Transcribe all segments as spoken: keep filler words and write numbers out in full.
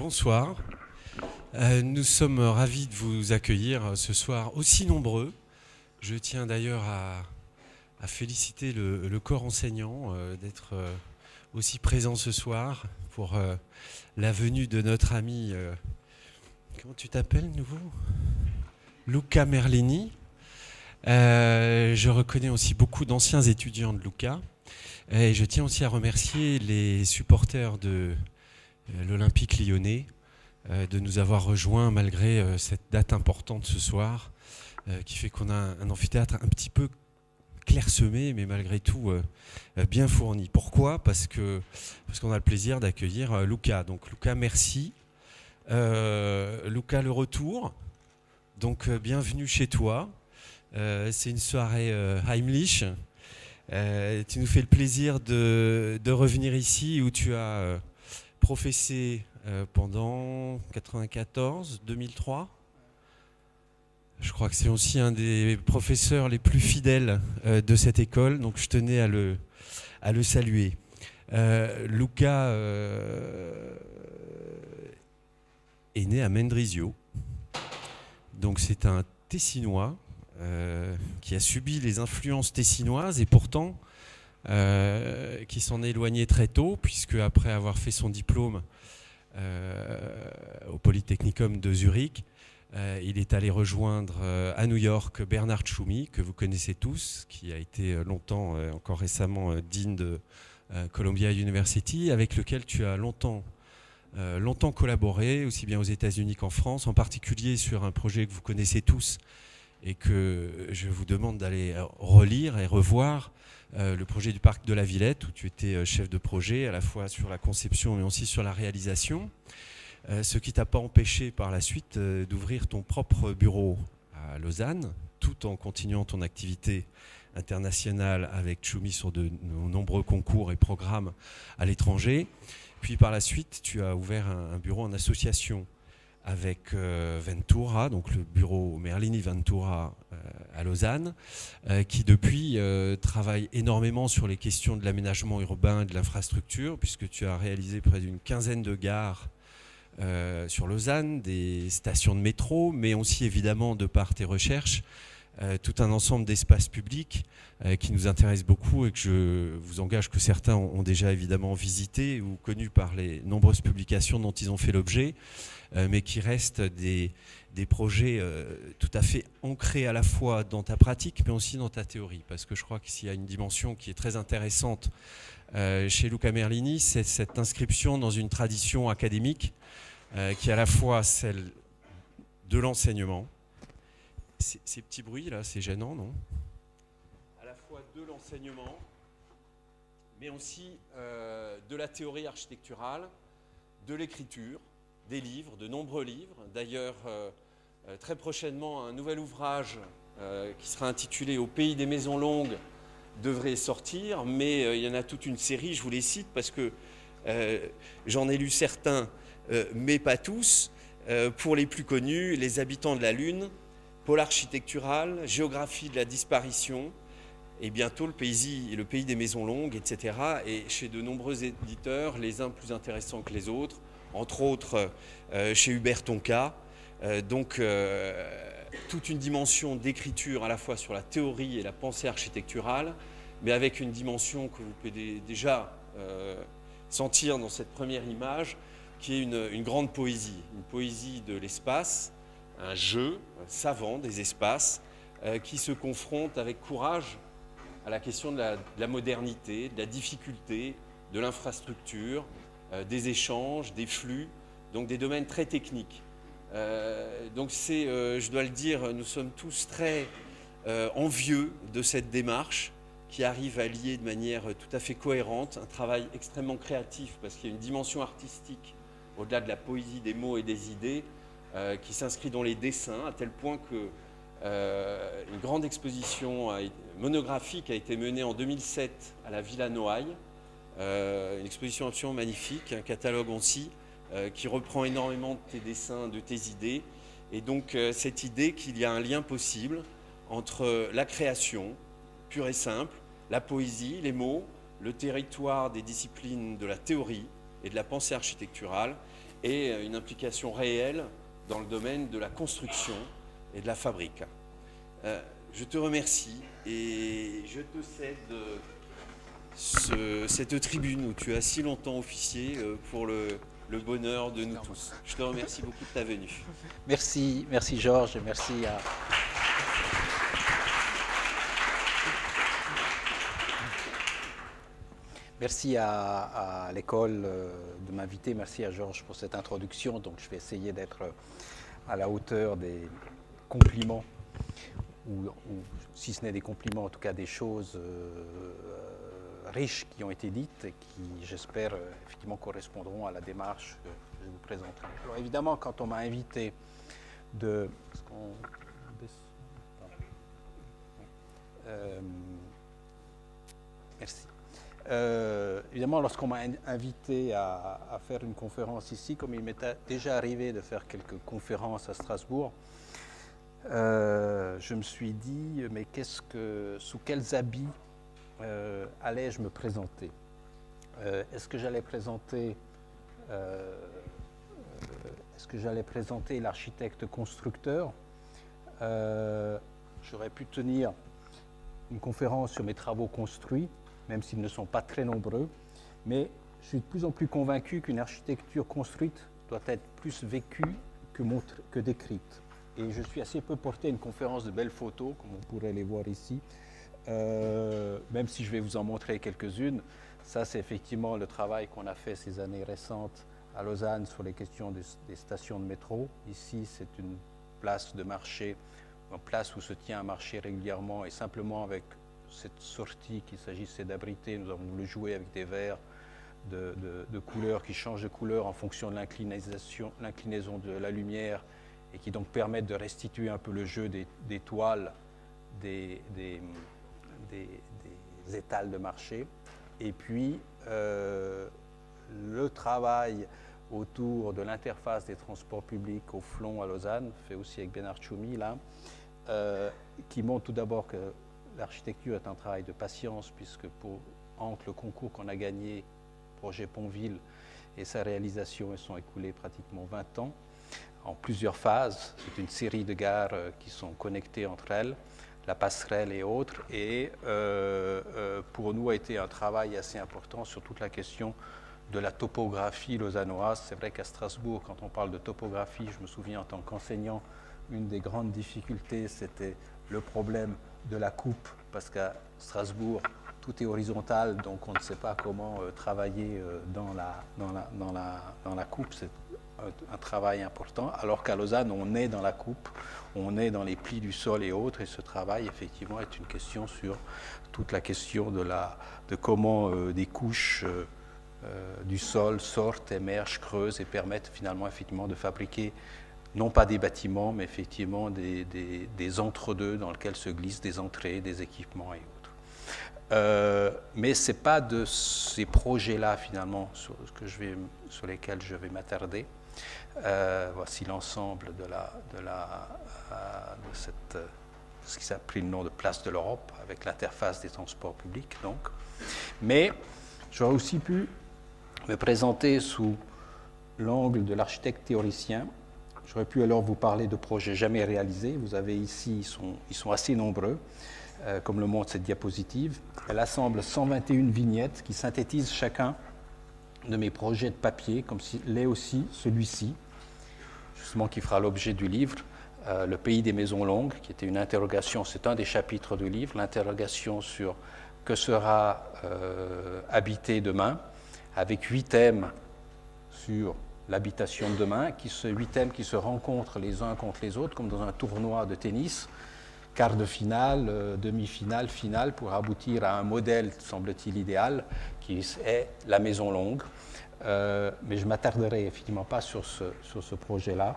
bonsoir. Euh, nous sommes ravis de vous accueillir ce soir aussi nombreux. Je tiens d'ailleurs à, à féliciter le, le corps enseignant euh, d'être euh, aussi présent ce soir pour euh, la venue de notre ami, euh, comment tu t'appelles nouveau ? Luca Merlini. Euh, je reconnais aussi beaucoup d'anciens étudiants de Luca. Et je tiens aussi à remercier les supporters de euh, l'Olympique lyonnais euh, de nous avoir rejoints malgré euh, cette date importante ce soir, euh, qui fait qu'on a un, un amphithéâtre un petit peu clairsemé, mais malgré tout euh, bien fourni. Pourquoi ? Parce que parce qu'on a le plaisir d'accueillir euh, Luca. Donc Luca, merci. Euh, Luca, le retour. Donc euh, bienvenue chez toi. Euh, c'est une soirée euh, Heimlich. Euh, tu nous fais le plaisir de, de revenir ici où tu as euh, professé euh, pendant quatre-vingt-quatorze, deux mille trois. Je crois que c'est aussi un des professeurs les plus fidèles euh, de cette école, donc je tenais à le, à le saluer. Euh, Luca euh, est né à Mendrisio, donc c'est un Tessinois. Euh, qui a subi les influences tessinoises et pourtant euh, qui s'en est éloigné très tôt, puisque après avoir fait son diplôme euh, au Polytechnicum de Zurich, euh, il est allé rejoindre euh, à New York Bernard Tschumi, que vous connaissez tous, qui a été longtemps, euh, encore récemment, euh, dean de euh, Columbia University, avec lequel tu as longtemps Euh, longtemps collaboré, aussi bien aux États-Unis qu'en France, en particulier sur un projet que vous connaissez tous et que je vous demande d'aller relire et revoir, euh, le projet du parc de la Villette, où tu étais chef de projet à la fois sur la conception mais aussi sur la réalisation, euh, ce qui t'a pas empêché par la suite euh, d'ouvrir ton propre bureau à Lausanne, tout en continuant ton activité internationale avec Tschumi sur de nombreux concours et programmes à l'étranger. Puis par la suite, tu as ouvert un, un bureau en association avec euh, Ventura, donc le bureau Merlini Ventura euh, à Lausanne, euh, qui depuis euh, travaille énormément sur les questions de l'aménagement urbain et de l'infrastructure, puisque tu as réalisé près d'une quinzaine de gares euh, sur Lausanne, des stations de métro, mais aussi évidemment, de par tes recherches, Euh, tout un ensemble d'espaces publics euh, qui nous intéressent beaucoup et que je vous engage que certains ont, ont déjà évidemment visité ou connu par les nombreuses publications dont ils ont fait l'objet, euh, mais qui restent des, des projets euh, tout à fait ancrés à la fois dans ta pratique mais aussi dans ta théorie, parce que je crois que s'il y a une dimension qui est très intéressante euh, chez Luca Merlini, c'est cette inscription dans une tradition académique euh, qui est à la fois celle de l'enseignement. Ces, ces petits bruits là, c'est gênant, non ? À la fois de l'enseignement, mais aussi euh, de la théorie architecturale, de l'écriture, des livres, de nombreux livres. D'ailleurs, euh, euh, très prochainement, un nouvel ouvrage euh, qui sera intitulé « Au pays des maisons longues » devrait sortir, mais euh, il y en a toute une série, je vous les cite parce que euh, j'en ai lu certains, euh, mais pas tous. Euh, pour les plus connus, « Les habitants de la Lune », Pôle architectural, géographie de la disparition, et bientôt le pays, le pays des maisons longues, et cetera. Et chez de nombreux éditeurs, les uns plus intéressants que les autres, entre autres euh, chez Hubert Tonka. Euh, donc euh, toute une dimension d'écriture à la fois sur la théorie et la pensée architecturale, mais avec une dimension que vous pouvez déjà euh, sentir dans cette première image, qui est une, une grande poésie, une poésie de l'espace, un jeu savant des espaces euh, qui se confronte avec courage à la question de la, de la modernité, de la difficulté, de l'infrastructure, euh, des échanges, des flux, donc des domaines très techniques. Euh, donc c'est, euh, je dois le dire, nous sommes tous très euh, envieux de cette démarche qui arrive à lier de manière tout à fait cohérente un travail extrêmement créatif, parce qu'il y a une dimension artistique au-delà de la poésie des mots et des idées, Euh, qui s'inscrit dans les dessins, à tel point que euh, une grande exposition a, monographique a été menée en deux mille sept à la Villa Noailles, euh, une exposition absolument magnifique, un catalogue aussi, euh, qui reprend énormément de tes dessins, de tes idées, et donc euh, cette idée qu'il y a un lien possible entre la création, pure et simple, la poésie, les mots, le territoire des disciplines de la théorie et de la pensée architecturale, et une implication réelle dans le domaine de la construction et de la fabrique. Euh, je te remercie et je te cède ce, cette tribune où tu as si longtemps officié pour le, le bonheur de nous tous. Je te remercie beaucoup de ta venue. Merci, merci Georges, et merci à... Merci à, à l'école de m'inviter, merci à Georges pour cette introduction. Donc je vais essayer d'être à la hauteur des compliments, ou, ou si ce n'est des compliments, en tout cas des choses euh, riches qui ont été dites et qui, j'espère, effectivement correspondront à la démarche que je vous présenterai. Alors évidemment, quand on m'a invité de... Euh, merci. Euh, évidemment, lorsqu'on m'a invité à, à faire une conférence ici, comme il m'était déjà arrivé de faire quelques conférences à Strasbourg, euh, je me suis dit, mais qu'est-ce que, sous quels habits euh, allais-je me présenter? euh, Est-ce que j'allais présenter, euh, est-ce que j'allais présenter l'architecte constructeur? euh, J'aurais pu tenir une conférence sur mes travaux construits, même s'ils ne sont pas très nombreux, mais je suis de plus en plus convaincu qu'une architecture construite doit être plus vécue que, montre, que décrite. Et je suis assez peu porté à une conférence de belles photos, comme on pourrait les voir ici, euh, même si je vais vous en montrer quelques-unes. Ça, c'est effectivement le travail qu'on a fait ces années récentes à Lausanne sur les questions des, des stations de métro. Ici, c'est une place de marché, une place où se tient un marché régulièrement, et simplement avec cette sortie qu'il s'agissait d'abriter, nous avons voulu jouer avec des verres de, de, de couleurs qui changent de couleur en fonction de l'inclinaison de la lumière et qui donc permettent de restituer un peu le jeu des, des toiles, des, des, des, des étals de marché. Et puis euh, le travail autour de l'interface des transports publics au Flon à Lausanne, fait aussi avec Bernard Tchoumi là, euh, qui montre tout d'abord que l'architecture est un travail de patience, puisque pour, entre le concours qu'on a gagné, projet Pontville, et sa réalisation, ils sont écoulés pratiquement vingt ans, en plusieurs phases. C'est une série de gares euh, qui sont connectées entre elles, la passerelle et autres, et euh, euh, pour nous a été un travail assez important sur toute la question de la topographie lausannoise. C'est vrai qu'à Strasbourg, quand on parle de topographie, je me souviens en tant qu'enseignant, une des grandes difficultés, c'était le problème de la coupe, parce qu'à Strasbourg, tout est horizontal, donc on ne sait pas comment euh, travailler euh, dans, la, dans, la, dans, la, dans la coupe. C'est un, un travail important, alors qu'à Lausanne, on est dans la coupe, on est dans les plis du sol et autres, et ce travail, effectivement, est une question sur toute la question de, la, de comment euh, des couches euh, euh, du sol sortent, émergent, creusent et permettent finalement, effectivement, de fabriquer non pas des bâtiments, mais effectivement des, des, des entre-deux dans lesquels se glissent des entrées, des équipements et autres. Euh, mais ce n'est pas de ces projets-là, finalement, sur, que je vais, sur lesquels je vais m'attarder. Euh, voici l'ensemble de, la, de, la, de cette, ce qui a pris le nom de Place de l'Europe, avec l'interface des transports publics, donc. Mais j'aurais aussi pu me présenter sous l'angle de l'architecte théoricien. J'aurais pu alors vous parler de projets jamais réalisés. Vous avez ici, ils sont, ils sont assez nombreux, euh, comme le montre cette diapositive. Elle assemble cent vingt et une vignettes qui synthétisent chacun de mes projets de papier, comme l'est aussi celui-ci, justement qui fera l'objet du livre, euh, Le pays des maisons longues, qui était une interrogation, c'est un des chapitres du livre, l'interrogation sur que sera euh, habité demain, avec huit thèmes sur l'habitation de demain, qui se, huit thèmes qui se rencontrent les uns contre les autres, comme dans un tournoi de tennis, quart de finale, euh, demi-finale, finale, pour aboutir à un modèle, semble-t-il, idéal, qui est la maison longue. Euh, mais je ne m'attarderai effectivement pas sur ce, sur ce projet-là,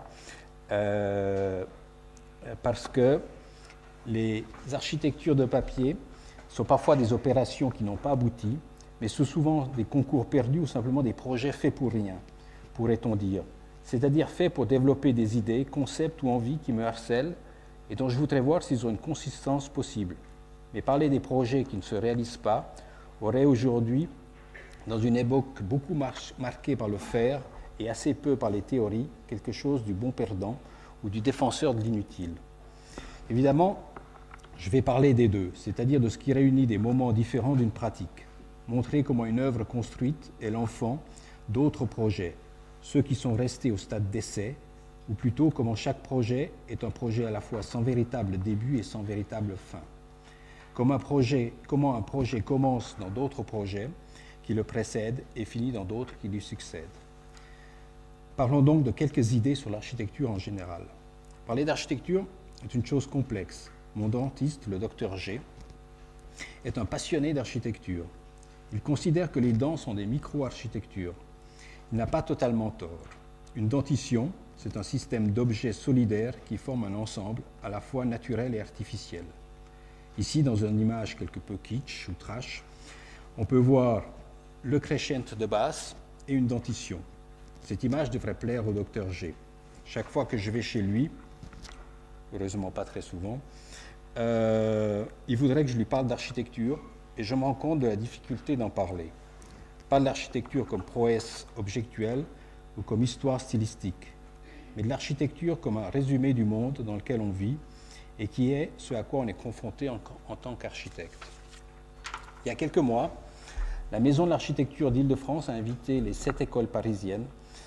euh, parce que les architectures de papier sont parfois des opérations qui n'ont pas abouti, mais sont souvent des concours perdus ou simplement des projets faits pour rien, pourrait-on dire. C'est-à-dire faits pour développer des idées, concepts ou envies qui me harcèlent et dont je voudrais voir s'ils ont une consistance possible. Mais parler des projets qui ne se réalisent pas aurait aujourd'hui, dans une époque beaucoup mar marquée par le faire et assez peu par les théories, quelque chose du bon perdant ou du défenseur de l'inutile. Évidemment, je vais parler des deux, c'est-à-dire de ce qui réunit des moments différents d'une pratique, montrer comment une œuvre construite est l'enfant d'autres projets, ceux qui sont restés au stade d'essai, ou plutôt comment chaque projet est un projet à la fois sans véritable début et sans véritable fin. Comment un projet, comment un projet commence dans d'autres projets qui le précèdent et finit dans d'autres qui lui succèdent. Parlons donc de quelques idées sur l'architecture en général. Parler d'architecture est une chose complexe. Mon dentiste, le docteur G, est un passionné d'architecture. Il considère que les dents sont des micro-architectures. Il n'a pas totalement tort. Une dentition, c'est un système d'objets solidaires qui forment un ensemble à la fois naturel et artificiel. Ici, dans une image quelque peu kitsch ou trash, on peut voir le crescent de base et une dentition. Cette image devrait plaire au docteur G. Chaque fois que je vais chez lui, heureusement pas très souvent, euh, il voudrait que je lui parle d'architecture et je me rends compte de la difficulté d'en parler. Pas de l'architecture comme prouesse objectuelle ou comme histoire stylistique, mais de l'architecture comme un résumé du monde dans lequel on vit et qui est ce à quoi on est confronté en, en tant qu'architecte. Il y a quelques mois, la Maison de l'Architecture d'Île-de-France a invité les sept écoles parisiennes,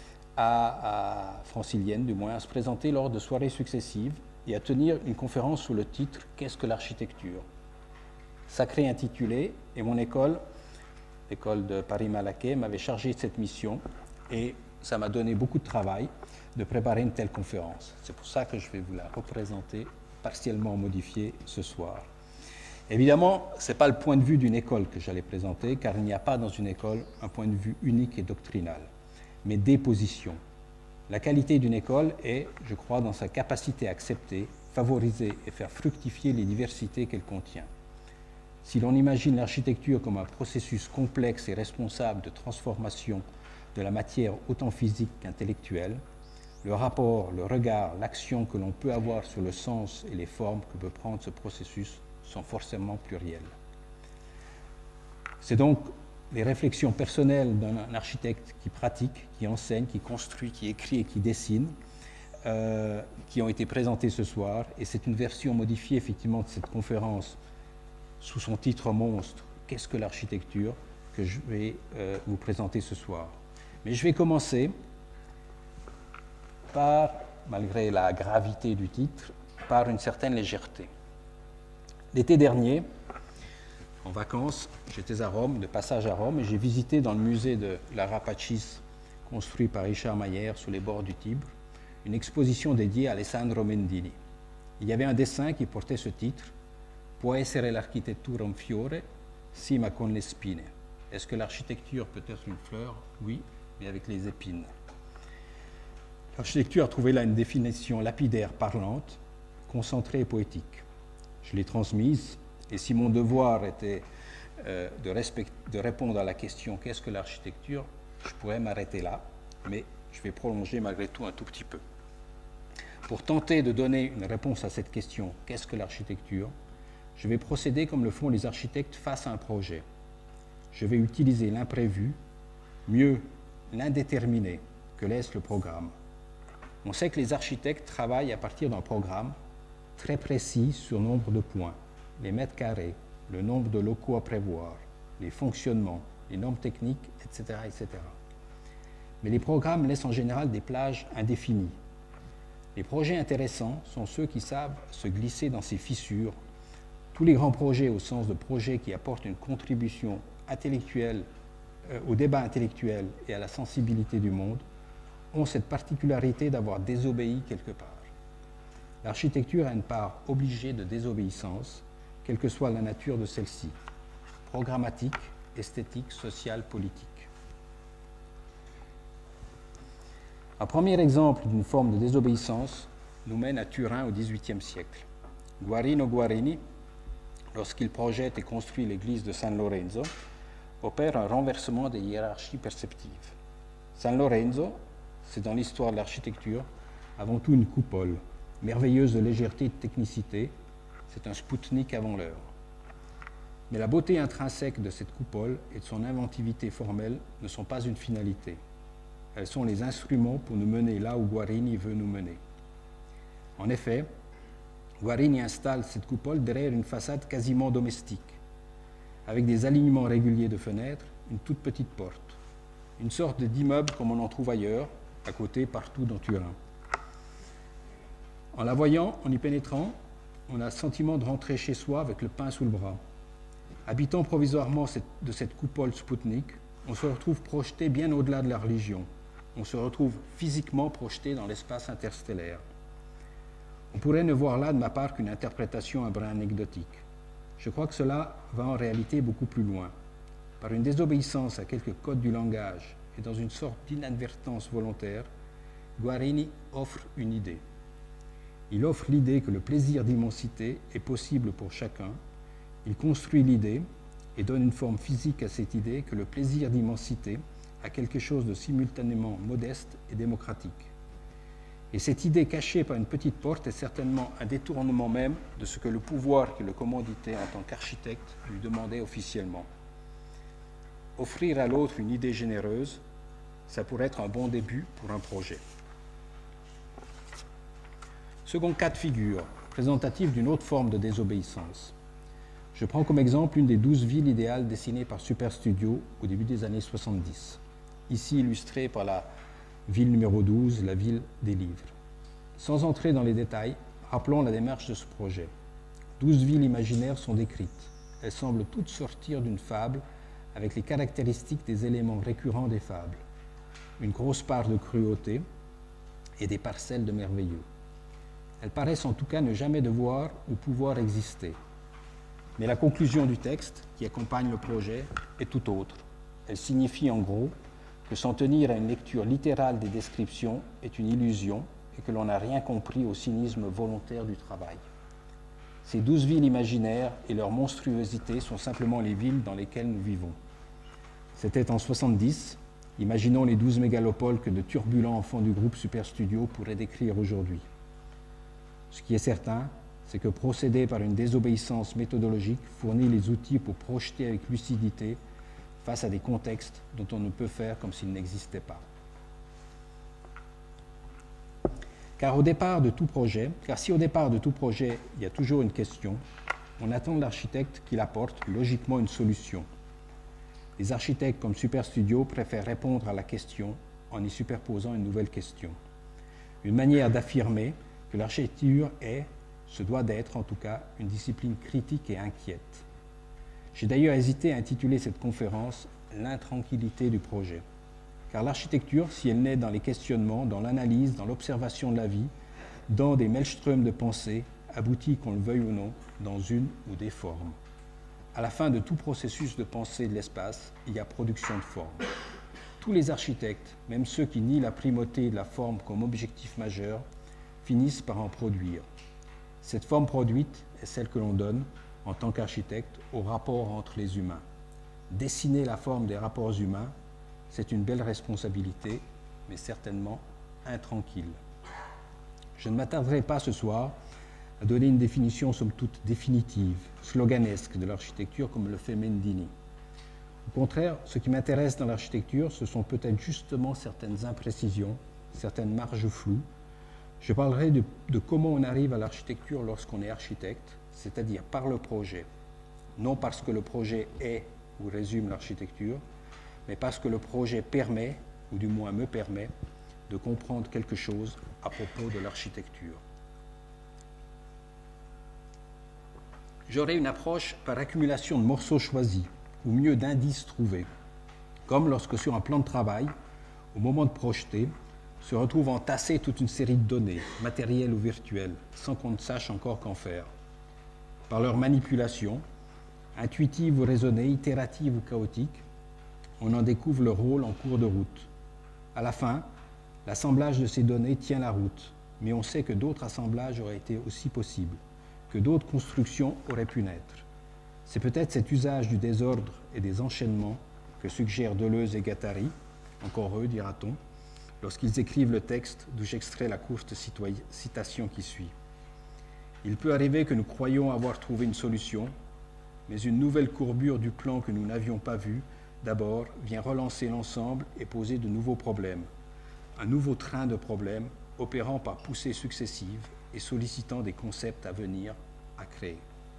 à, à, franciliennes du moins, à se présenter lors de soirées successives et à tenir une conférence sous le titre « Qu'est-ce que l'architecture ?» Sacré intitulé, et mon école, l'école de Paris-Malaquais, m'avait chargé de cette mission et ça m'a donné beaucoup de travail de préparer une telle conférence. C'est pour ça que je vais vous la représenter partiellement modifiée ce soir. Évidemment, ce n'est pas le point de vue d'une école que j'allais présenter, car il n'y a pas dans une école un point de vue unique et doctrinal, mais des positions. La qualité d'une école est, je crois, dans sa capacité à accepter, favoriser et faire fructifier les diversités qu'elle contient. Si l'on imagine l'architecture comme un processus complexe et responsable de transformation de la matière autant physique qu'intellectuelle, le rapport, le regard, l'action que l'on peut avoir sur le sens et les formes que peut prendre ce processus sont forcément pluriels. C'est donc les réflexions personnelles d'un architecte qui pratique, qui enseigne, qui construit, qui écrit et qui dessine, euh, qui ont été présentées ce soir, et c'est une version modifiée effectivement de cette conférence sous son titre monstre « Qu'est-ce que l'architecture ?» que je vais euh, vous présenter ce soir. Mais je vais commencer par, malgré la gravité du titre, par une certaine légèreté. L'été dernier, en vacances, j'étais à Rome, de passage à Rome, et j'ai visité dans le musée de l'Art Apacis, construit par Richard Mayer sur les bords du Tibre, une exposition dédiée à Alessandro Mendini. Il y avait un dessin qui portait ce titre « Può essere l'architettura un fiore, sì ma con le spine ». Est-ce que l'architecture peut être une fleur? Oui, mais avec les épines. L'architecture a trouvé là une définition lapidaire, parlante, concentrée et poétique. Je l'ai transmise, et si mon devoir était euh, de, respect, de répondre à la question « Qu'est-ce que l'architecture ?», je pourrais m'arrêter là, mais je vais prolonger malgré tout un tout petit peu. Pour tenter de donner une réponse à cette question « Qu'est-ce que l'architecture ?», je vais procéder comme le font les architectes face à un projet. Je vais utiliser l'imprévu, mieux l'indéterminé que laisse le programme. On sait que les architectes travaillent à partir d'un programme très précis sur nombre de points, les mètres carrés, le nombre de locaux à prévoir, les fonctionnements, les normes techniques, et cetera, et cetera. Mais les programmes laissent en général des plages indéfinies. Les projets intéressants sont ceux qui savent se glisser dans ces fissures. Tous les grands projets, au sens de projets qui apportent une contribution intellectuelle, euh, au débat intellectuel et à la sensibilité du monde, ont cette particularité d'avoir désobéi quelque part. L'architecture a une part obligée de désobéissance, quelle que soit la nature de celle-ci, programmatique, esthétique, sociale, politique. Un premier exemple d'une forme de désobéissance nous mène à Turin au dix-huitième siècle. Guarino Guarini, lorsqu'il projette et construit l'église de San Lorenzo, opère un renversement des hiérarchies perceptives. San Lorenzo, c'est dans l'histoire de l'architecture avant tout une coupole, merveilleuse de légèreté et de technicité, c'est un Spoutnik avant l'heure. Mais la beauté intrinsèque de cette coupole et de son inventivité formelle ne sont pas une finalité. Elles sont les instruments pour nous mener là où Guarini veut nous mener. En effet, Guarini installe cette coupole derrière une façade quasiment domestique, avec des alignements réguliers de fenêtres, une toute petite porte, une sorte d'immeuble comme on en trouve ailleurs, à côté, partout dans Turin. En la voyant, en y pénétrant, on a le sentiment de rentrer chez soi avec le pain sous le bras. Habitant provisoirement de cette coupole Spoutnik, on se retrouve projeté bien au-delà de la religion. On se retrouve physiquement projeté dans l'espace interstellaire. On pourrait ne voir là de ma part qu'une interprétation un brin anecdotique. Je crois que cela va en réalité beaucoup plus loin. Par une désobéissance à quelques codes du langage et dans une sorte d'inadvertance volontaire, Guarini offre une idée. Il offre l'idée que le plaisir d'immensité est possible pour chacun. Il construit l'idée et donne une forme physique à cette idée que le plaisir d'immensité a quelque chose de simultanément modeste et démocratique. Et cette idée cachée par une petite porte est certainement un détournement même de ce que le pouvoir qui le commanditait en tant qu'architecte lui demandait officiellement. Offrir à l'autre une idée généreuse, ça pourrait être un bon début pour un projet. Second cas de figure, présentatif d'une autre forme de désobéissance. Je prends comme exemple une des douze villes idéales dessinées par Superstudio au début des années soixante-dix. Ici illustrée par la ville numéro douze, la ville des livres. Sans entrer dans les détails, rappelons la démarche de ce projet. douze villes imaginaires sont décrites. Elles semblent toutes sortir d'une fable avec les caractéristiques des éléments récurrents des fables. Une grosse part de cruauté et des parcelles de merveilleux. Elles paraissent en tout cas ne jamais devoir ou pouvoir exister. Mais la conclusion du texte qui accompagne le projet est tout autre. Elle signifie en gros que s'en tenir à une lecture littérale des descriptions est une illusion et que l'on n'a rien compris au cynisme volontaire du travail. Ces douze villes imaginaires et leur monstruosité sont simplement les villes dans lesquelles nous vivons. C'était en soixante-dix, imaginons les douze mégalopoles que de turbulents enfants du groupe Superstudio pourraient décrire aujourd'hui. Ce qui est certain, c'est que procéder par une désobéissance méthodologique fournit les outils pour projeter avec lucidité face à des contextes dont on ne peut faire comme s'ils n'existaient pas. Car au départ de tout projet, car si au départ de tout projet, il y a toujours une question, on attend de l'architecte qu'il apporte logiquement une solution. Les architectes comme Superstudio préfèrent répondre à la question en y superposant une nouvelle question. Une manière d'affirmer que l'architecture est, se doit d'être en tout cas, une discipline critique et inquiète. J'ai d'ailleurs hésité à intituler cette conférence « L'intranquillité du projet ». Car l'architecture, si elle naît dans les questionnements, dans l'analyse, dans l'observation de la vie, dans des maelströms de pensée, aboutit, qu'on le veuille ou non, dans une ou des formes. À la fin de tout processus de pensée de l'espace, il y a production de formes. Tous les architectes, même ceux qui nient la primauté de la forme comme objectif majeur, finissent par en produire. Cette forme produite est celle que l'on donne, en tant qu'architecte, au rapport entre les humains. Dessiner la forme des rapports humains, c'est une belle responsabilité, mais certainement intranquille. Je ne m'attarderai pas ce soir à donner une définition somme toute définitive, sloganesque de l'architecture comme le fait Mendini. Au contraire, ce qui m'intéresse dans l'architecture, ce sont peut-être justement certaines imprécisions, certaines marges floues. Je parlerai de, de comment on arrive à l'architecture lorsqu'on est architecte, c'est-à-dire par le projet. Non parce que le projet est ou résume l'architecture, mais parce que le projet permet, ou du moins me permet, de comprendre quelque chose à propos de l'architecture. J'aurai une approche par accumulation de morceaux choisis, ou mieux d'indices trouvés, comme lorsque sur un plan de travail, au moment de projeter, se retrouve entassée toute une série de données, matérielles ou virtuelles, sans qu'on ne sache encore qu'en faire. Par leur manipulation, intuitive ou raisonnée, itérative ou chaotique, on en découvre le rôle en cours de route. À la fin, l'assemblage de ces données tient la route, mais on sait que d'autres assemblages auraient été aussi possibles, que d'autres constructions auraient pu naître. C'est peut-être cet usage du désordre et des enchaînements que suggèrent Deleuze et Guattari, encore eux, dira-t-on, lorsqu'ils écrivent le texte d'où j'extrais la courte citation qui suit. Il peut arriver que nous croyions avoir trouvé une solution, mais une nouvelle courbure du plan que nous n'avions pas vu, d'abord, vient relancer l'ensemble et poser de nouveaux problèmes, un nouveau train de problèmes opérant par poussées successives et sollicitant des concepts à venir, à créer.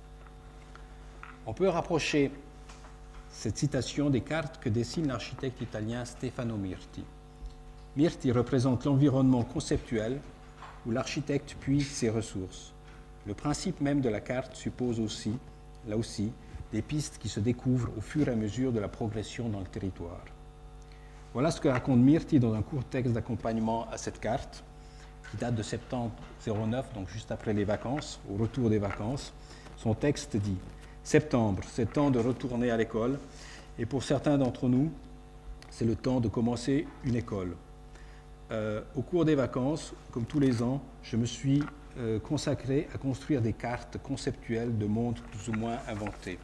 On peut rapprocher cette citation des cartes que dessine l'architecte italien Stefano Mirti. Mirti représente l'environnement conceptuel où l'architecte puise ses ressources. Le principe même de la carte suppose aussi, là aussi, des pistes qui se découvrent au fur et à mesure de la progression dans le territoire. Voilà ce que raconte Mirti dans un court texte d'accompagnement à cette carte, qui date de septembre zéro neuf, donc juste après les vacances, au retour des vacances. Son texte dit « Septembre, c'est le temps de retourner à l'école, et pour certains d'entre nous, c'est le temps de commencer une école. Euh, au cours des vacances, comme tous les ans, je me suis euh, consacré à construire des cartes conceptuelles de mondes plus ou moins inventés.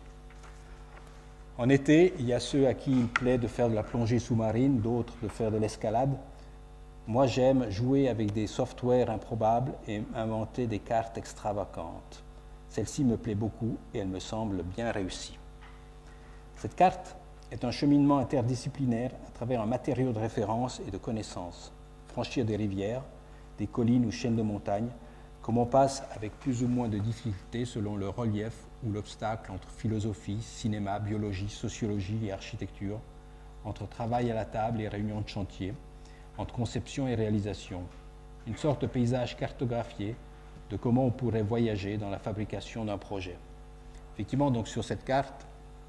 En été, il y a ceux à qui il plaît de faire de la plongée sous-marine, d'autres de faire de l'escalade. Moi, j'aime jouer avec des softwares improbables et inventer des cartes extravagantes. Celle-ci me plaît beaucoup et elle me semble bien réussie. Cette carte est un cheminement interdisciplinaire à travers un matériau de référence et de connaissances. Franchir des rivières, des collines ou chaînes de montagnes, comme on passe avec plus ou moins de difficulté selon le relief ou l'obstacle entre philosophie, cinéma, biologie, sociologie et architecture, entre travail à la table et réunions de chantier, entre conception et réalisation, une sorte de paysage cartographié de comment on pourrait voyager dans la fabrication d'un projet. Effectivement, donc sur cette carte,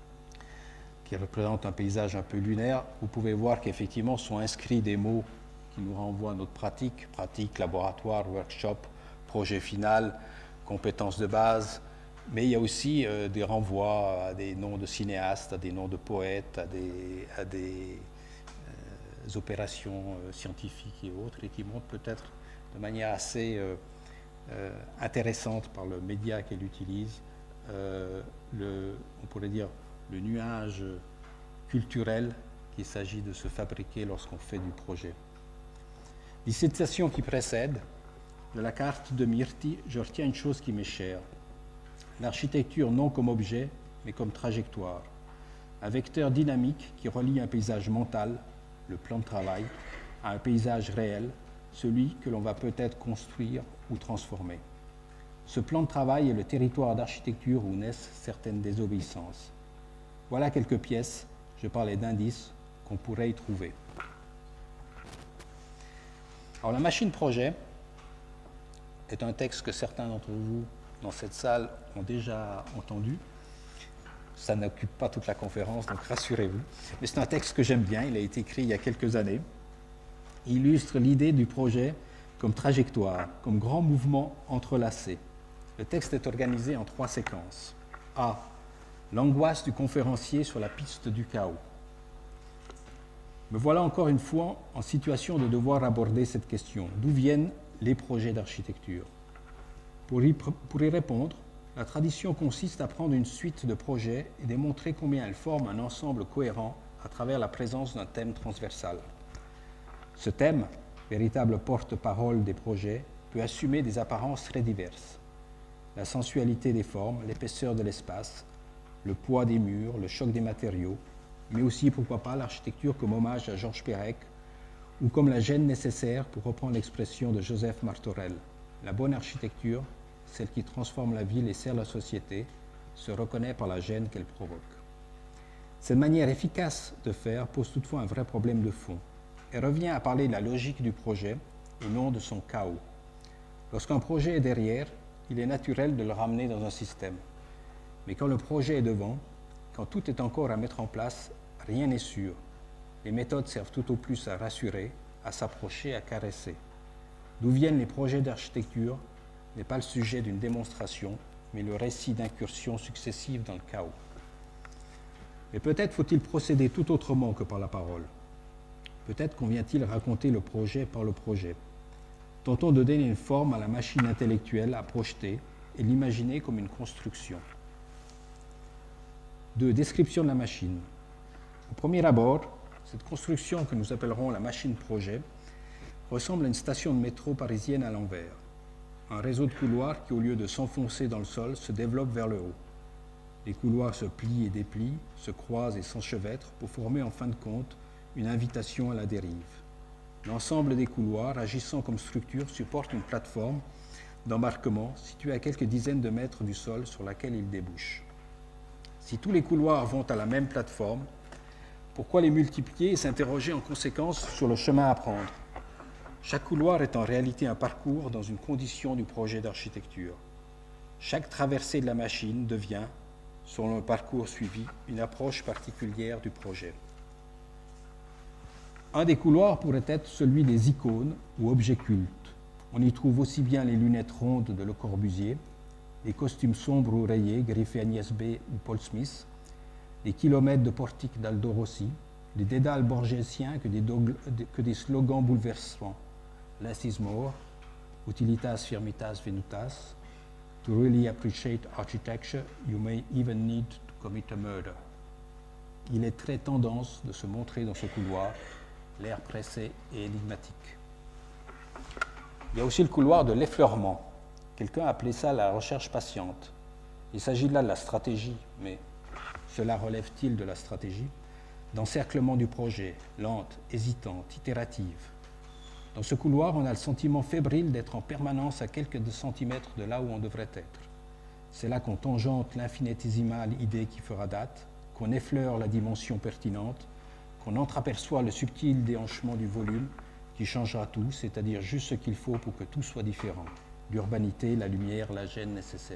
qui représente un paysage un peu lunaire, vous pouvez voir qu'effectivement sont inscrits des mots qui nous renvoient à notre pratique, pratique, laboratoire, workshop, projet final, compétences de base, mais il y a aussi euh, des renvois à des noms de cinéastes, à des noms de poètes, à des, à des euh, opérations euh, scientifiques et autres, et qui montrent peut-être de manière assez euh, euh, intéressante par le média qu'elle utilise, euh, le, on pourrait dire le nuage culturel qu'il s'agit de se fabriquer lorsqu'on fait du projet. Les citations qui précèdent de la carte de Mirti, je retiens une chose qui m'est chère. L'architecture non comme objet, mais comme trajectoire. Un vecteur dynamique qui relie un paysage mental, le plan de travail, à un paysage réel, celui que l'on va peut-être construire ou transformer. Ce plan de travail est le territoire d'architecture où naissent certaines désobéissances. Voilà quelques pièces, je parlais d'indices, qu'on pourrait y trouver. Alors la machine projet est un texte que certains d'entre vous dans cette salle ont déjà entendu. Ça n'occupe pas toute la conférence, donc rassurez-vous. Mais c'est un texte que j'aime bien, il a été écrit il y a quelques années. Il illustre l'idée du projet comme trajectoire, comme grand mouvement entrelacé. Le texte est organisé en trois séquences. A. L'angoisse du conférencier sur la piste du chaos. Me voilà encore une fois en situation de devoir aborder cette question. D'où viennent les projets d'architecture ? Pour y, pour y répondre, la tradition consiste à prendre une suite de projets et démontrer combien elles forment un ensemble cohérent à travers la présence d'un thème transversal. Ce thème, véritable porte-parole des projets, peut assumer des apparences très diverses. La sensualité des formes, l'épaisseur de l'espace, le poids des murs, le choc des matériaux, mais aussi, pourquoi pas, l'architecture comme hommage à Georges Perec ou comme la gêne nécessaire, pour reprendre l'expression de Joseph Martorell. La bonne architecture, celle qui transforme la ville et sert la société, se reconnaît par la gêne qu'elle provoque. Cette manière efficace de faire pose toutefois un vrai problème de fond. Elle revient à parler de la logique du projet et non de son chaos. Lorsqu'un projet est derrière, il est naturel de le ramener dans un système. Mais quand le projet est devant, quand tout est encore à mettre en place, rien n'est sûr. Les méthodes servent tout au plus à rassurer, à s'approcher, à caresser. D'où viennent les projets d'architecture n'est pas le sujet d'une démonstration, mais le récit d'incursions successives dans le chaos. Mais peut-être faut-il procéder tout autrement que par la parole. Peut-être convient-il raconter le projet par le projet. Tentons de donner une forme à la machine intellectuelle à projeter et l'imaginer comme une construction. Deux, description de la machine. Au premier abord, cette construction que nous appellerons la machine projet ressemble à une station de métro parisienne à l'envers. Un réseau de couloirs qui, au lieu de s'enfoncer dans le sol, se développe vers le haut. Les couloirs se plient et déplient, se croisent et s'enchevêtrent pour former en fin de compte une invitation à la dérive. L'ensemble des couloirs, agissant comme structure, supporte une plateforme d'embarquement située à quelques dizaines de mètres du sol sur laquelle ils débouchent. Si tous les couloirs vont à la même plateforme, pourquoi les multiplier et s'interroger en conséquence sur le chemin à prendre? Chaque couloir est en réalité un parcours dans une condition du projet d'architecture. Chaque traversée de la machine devient, selon le parcours suivi, une approche particulière du projet. Un des couloirs pourrait être celui des icônes ou objets cultes. On y trouve aussi bien les lunettes rondes de Le Corbusier, les costumes sombres ou rayés, griffés Agnès B. ou Paul Smith, les kilomètres de portiques d'Aldo Rossi, les dédales borgésiens que des, que des slogans bouleversants. Less is more, utilitas firmitas venutas. To really appreciate architecture, you may even need to commit a murder. Il est très tendance de se montrer dans ce couloir, l'air pressé et énigmatique. Il y a aussi le couloir de l'effleurement. Quelqu'un a appelé ça la recherche patiente. Il s'agit là de la stratégie, mais cela relève-t-il de la stratégie? D'encerclement du projet, lente, hésitante, itérative. Dans ce couloir, on a le sentiment fébrile d'être en permanence à quelques centimètres de là où on devrait être. C'est là qu'on tangente l'infinitésimale idée qui fera date, qu'on effleure la dimension pertinente, qu'on entreaperçoit le subtil déhanchement du volume qui changera tout, c'est-à-dire juste ce qu'il faut pour que tout soit différent. L'urbanité, la lumière, la gêne nécessaire.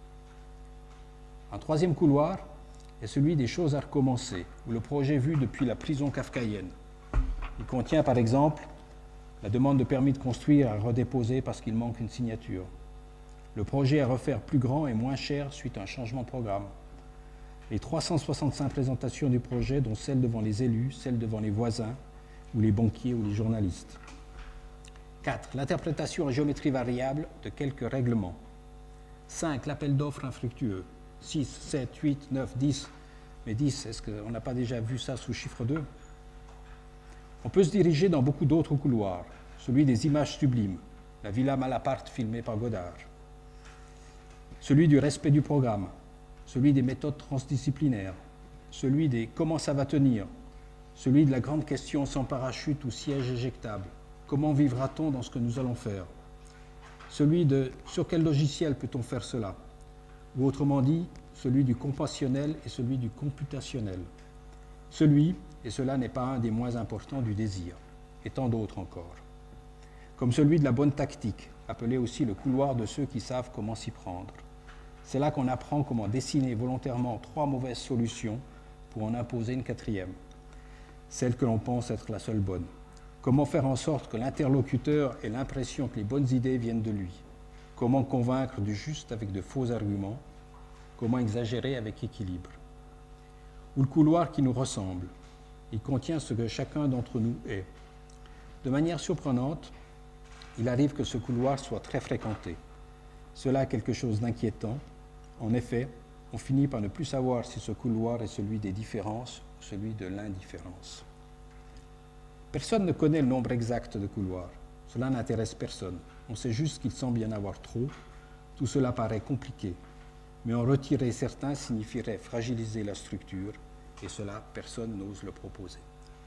Un troisième couloir est celui des choses à recommencer, ou le projet vu depuis la prison kafkaïenne. Il contient par exemple la demande de permis de construire à redéposer parce qu'il manque une signature. Le projet à refaire plus grand et moins cher suite à un changement de programme. Les trois cent soixante-cinq présentations du projet, dont celles devant les élus, celles devant les voisins, ou les banquiers ou les journalistes. quatre. L'interprétation en géométrie variable de quelques règlements. cinq. L'appel d'offres infructueux. six, sept, huit, neuf, dix. Mais dix, est-ce qu'on n'a pas déjà vu ça sous chiffre deux? On peut se diriger dans beaucoup d'autres couloirs, celui des images sublimes, la Villa Malaparte filmée par Godard, celui du respect du programme, celui des méthodes transdisciplinaires, celui des comment ça va tenir, celui de la grande question sans parachute ou siège éjectable, comment vivra-t-on dans ce que nous allons faire, celui de sur quel logiciel peut-on faire cela, ou autrement dit, celui du compassionnel et celui du computationnel, celui, et cela n'est pas un des moins importants, du désir, et tant d'autres encore, comme celui de la bonne tactique, appelé aussi le couloir de ceux qui savent comment s'y prendre. C'est là qu'on apprend comment dessiner volontairement trois mauvaises solutions pour en imposer une quatrième, celle que l'on pense être la seule bonne. Comment faire en sorte que l'interlocuteur ait l'impression que les bonnes idées viennent de lui. Comment convaincre du juste avec de faux arguments. Comment exagérer avec équilibre. Ou le couloir qui nous ressemble. Il contient ce que chacun d'entre nous est. De manière surprenante, il arrive que ce couloir soit très fréquenté. Cela a quelque chose d'inquiétant. En effet, on finit par ne plus savoir si ce couloir est celui des différences ou celui de l'indifférence. Personne ne connaît le nombre exact de couloirs. Cela n'intéresse personne. On sait juste qu'il semble y en avoir trop. Tout cela paraît compliqué. Mais en retirer certains signifierait fragiliser la structure, et cela, personne n'ose le proposer.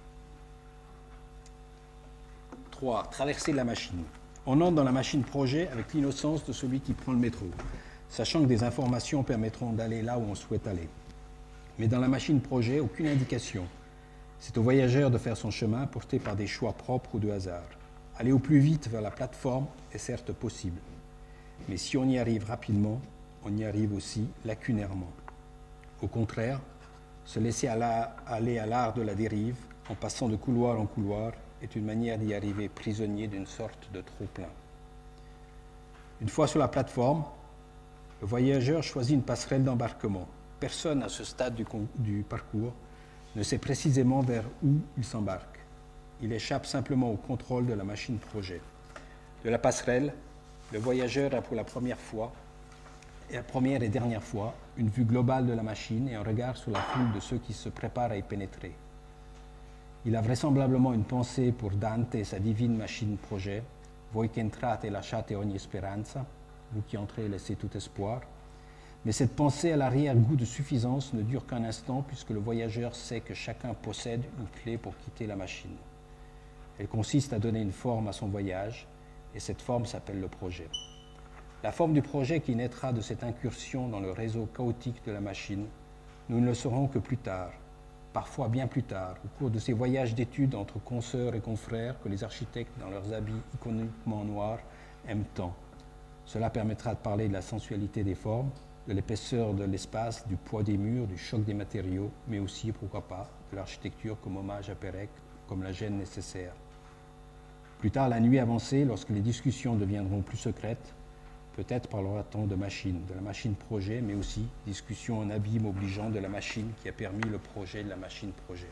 trois. Traverser la machine. On entre dans la machine projet avec l'innocence de celui qui prend le métro, sachant que des informations permettront d'aller là où on souhaite aller. Mais dans la machine projet, aucune indication. C'est au voyageur de faire son chemin porté par des choix propres ou de hasard. Aller au plus vite vers la plateforme est certes possible. Mais si on y arrive rapidement, on y arrive aussi lacunairement. Au contraire, se laisser aller à l'art de la dérive, en passant de couloir en couloir, est une manière d'y arriver prisonnier d'une sorte de trop-plein. Une fois sur la plateforme, le voyageur choisit une passerelle d'embarquement. Personne à ce stade du, du parcours ne sait précisément vers où il s'embarque. Il échappe simplement au contrôle de la machine projet. De la passerelle, le voyageur a pour la première fois, et la première et dernière fois, une vue globale de la machine et un regard sur la foule de ceux qui se préparent à y pénétrer. Il a vraisemblablement une pensée pour Dante et sa divine machine projet, voi che entrate e lasciate ogni speranza, vous qui entrez et laissez tout espoir. Mais cette pensée à l'arrière-goût de suffisance ne dure qu'un instant puisque le voyageur sait que chacun possède une clé pour quitter la machine. Elle consiste à donner une forme à son voyage, et cette forme s'appelle le projet. La forme du projet qui naîtra de cette incursion dans le réseau chaotique de la machine, nous ne le saurons que plus tard, parfois bien plus tard, au cours de ces voyages d'études entre consoeurs et confrères que les architectes, dans leurs habits iconiquement noirs, aiment tant. Cela permettra de parler de la sensualité des formes, de l'épaisseur de l'espace, du poids des murs, du choc des matériaux, mais aussi, pourquoi pas, de l'architecture comme hommage à Pérec, comme la gêne nécessaire. Plus tard, la nuit avancée, lorsque les discussions deviendront plus secrètes, peut-être parlera-t-on de machine, de la machine projet, mais aussi discussion en abîme obligeant de la machine qui a permis le projet de la machine projet.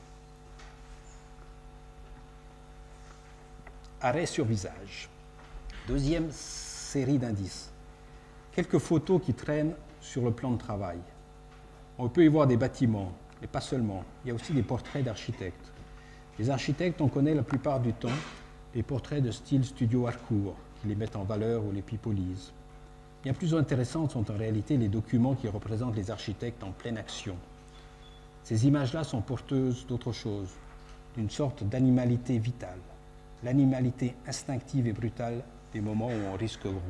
Arrêt sur visage. Deuxième série d'indices. Quelques photos qui traînent sur le plan de travail. On peut y voir des bâtiments, mais pas seulement. Il y a aussi des portraits d'architectes. Les architectes, on connaît la plupart du temps les portraits de style studio Harcourt, qui les mettent en valeur ou les pipolisent. Bien plus intéressantes sont en réalité les documents qui représentent les architectes en pleine action. Ces images-là sont porteuses d'autre chose, d'une sorte d'animalité vitale, l'animalité instinctive et brutale des moments où on risque gros.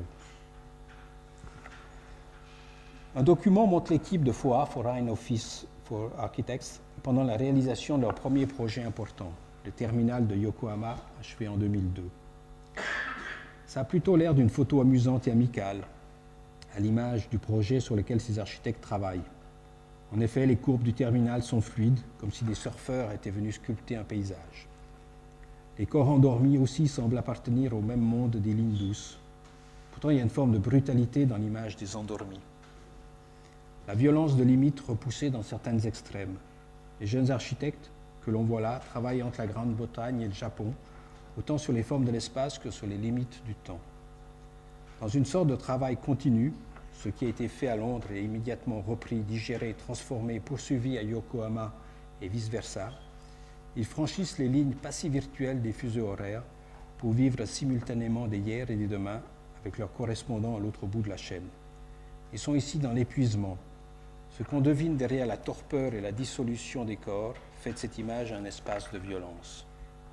Un document montre l'équipe de F O A, Foreign Office for Architects, pendant la réalisation de leur premier projet important, le terminal de Yokohama, achevé en deux mille deux. Ça a plutôt l'air d'une photo amusante et amicale, à l'image du projet sur lequel ces architectes travaillent. En effet, les courbes du terminal sont fluides, comme si des surfeurs étaient venus sculpter un paysage. Les corps endormis aussi semblent appartenir au même monde des lignes douces. Pourtant, il y a une forme de brutalité dans l'image des endormis. La violence de limites repoussée dans certains extrêmes. Les jeunes architectes que l'on voit là travaillent entre la Grande-Bretagne et le Japon, autant sur les formes de l'espace que sur les limites du temps. Dans une sorte de travail continu, ce qui a été fait à Londres est immédiatement repris, digéré, transformé, poursuivi à Yokohama et vice-versa, ils franchissent les lignes passé-virtuelles des fuseaux horaires pour vivre simultanément des hier et des demain avec leurs correspondants à l'autre bout de la chaîne. Ils sont ici dans l'épuisement. Ce qu'on devine derrière la torpeur et la dissolution des corps fait de cette image un espace de violence.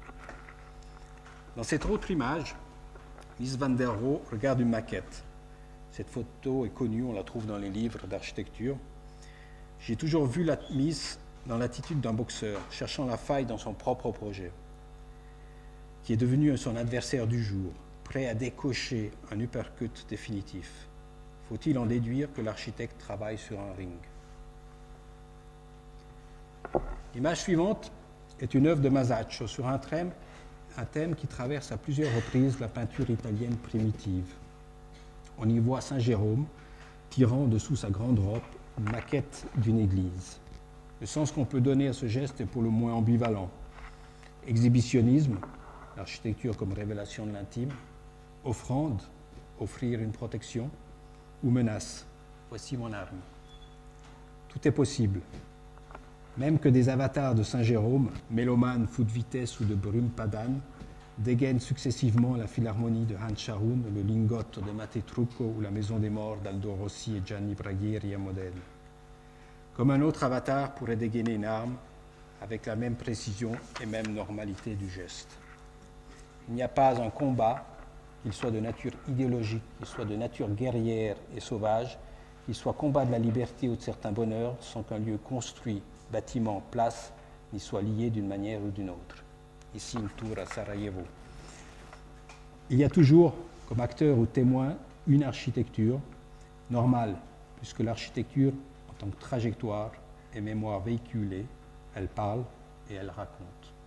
Dans cette autre image, Mies van der Rohe regarde une maquette. Cette photo est connue, on la trouve dans les livres d'architecture. J'ai toujours vu la Mies dans l'attitude d'un boxeur, cherchant la faille dans son propre projet, qui est devenu son adversaire du jour, prêt à décocher un uppercut définitif. Faut-il en déduire que l'architecte travaille sur un ring? L'image suivante est une œuvre de Masaccio sur un thème, un thème qui traverse à plusieurs reprises la peinture italienne primitive. On y voit Saint Jérôme tirant dessous sa grande robe une maquette d'une église. Le sens qu'on peut donner à ce geste est pour le moins ambivalent. Exhibitionnisme, l'architecture comme révélation de l'intime, offrande, offrir une protection, ou menace, voici mon arme. Tout est possible. Même que des avatars de Saint Jérôme, mélomanes fous de vitesse ou de brume padane, dégainent successivement la philharmonie de Hans Scharoun, le lingotto de Matteo Trucco ou la maison des morts d'Aldo Rossi et Gianni Braghieri à Modène. Comme un autre avatar pourrait dégainer une arme avec la même précision et même normalité du geste. Il n'y a pas un combat, qu'il soit de nature idéologique, qu'il soit de nature guerrière et sauvage, qu'il soit combat de la liberté ou de certains bonheurs, sans qu'un lieu construit, bâtiment, place, n'y soit lié d'une manière ou d'une autre. Ici, une tour à Sarajevo. Il y a toujours, comme acteur ou témoin, une architecture normale, puisque l'architecture, en tant que trajectoire et mémoire véhiculée, elle parle et elle raconte.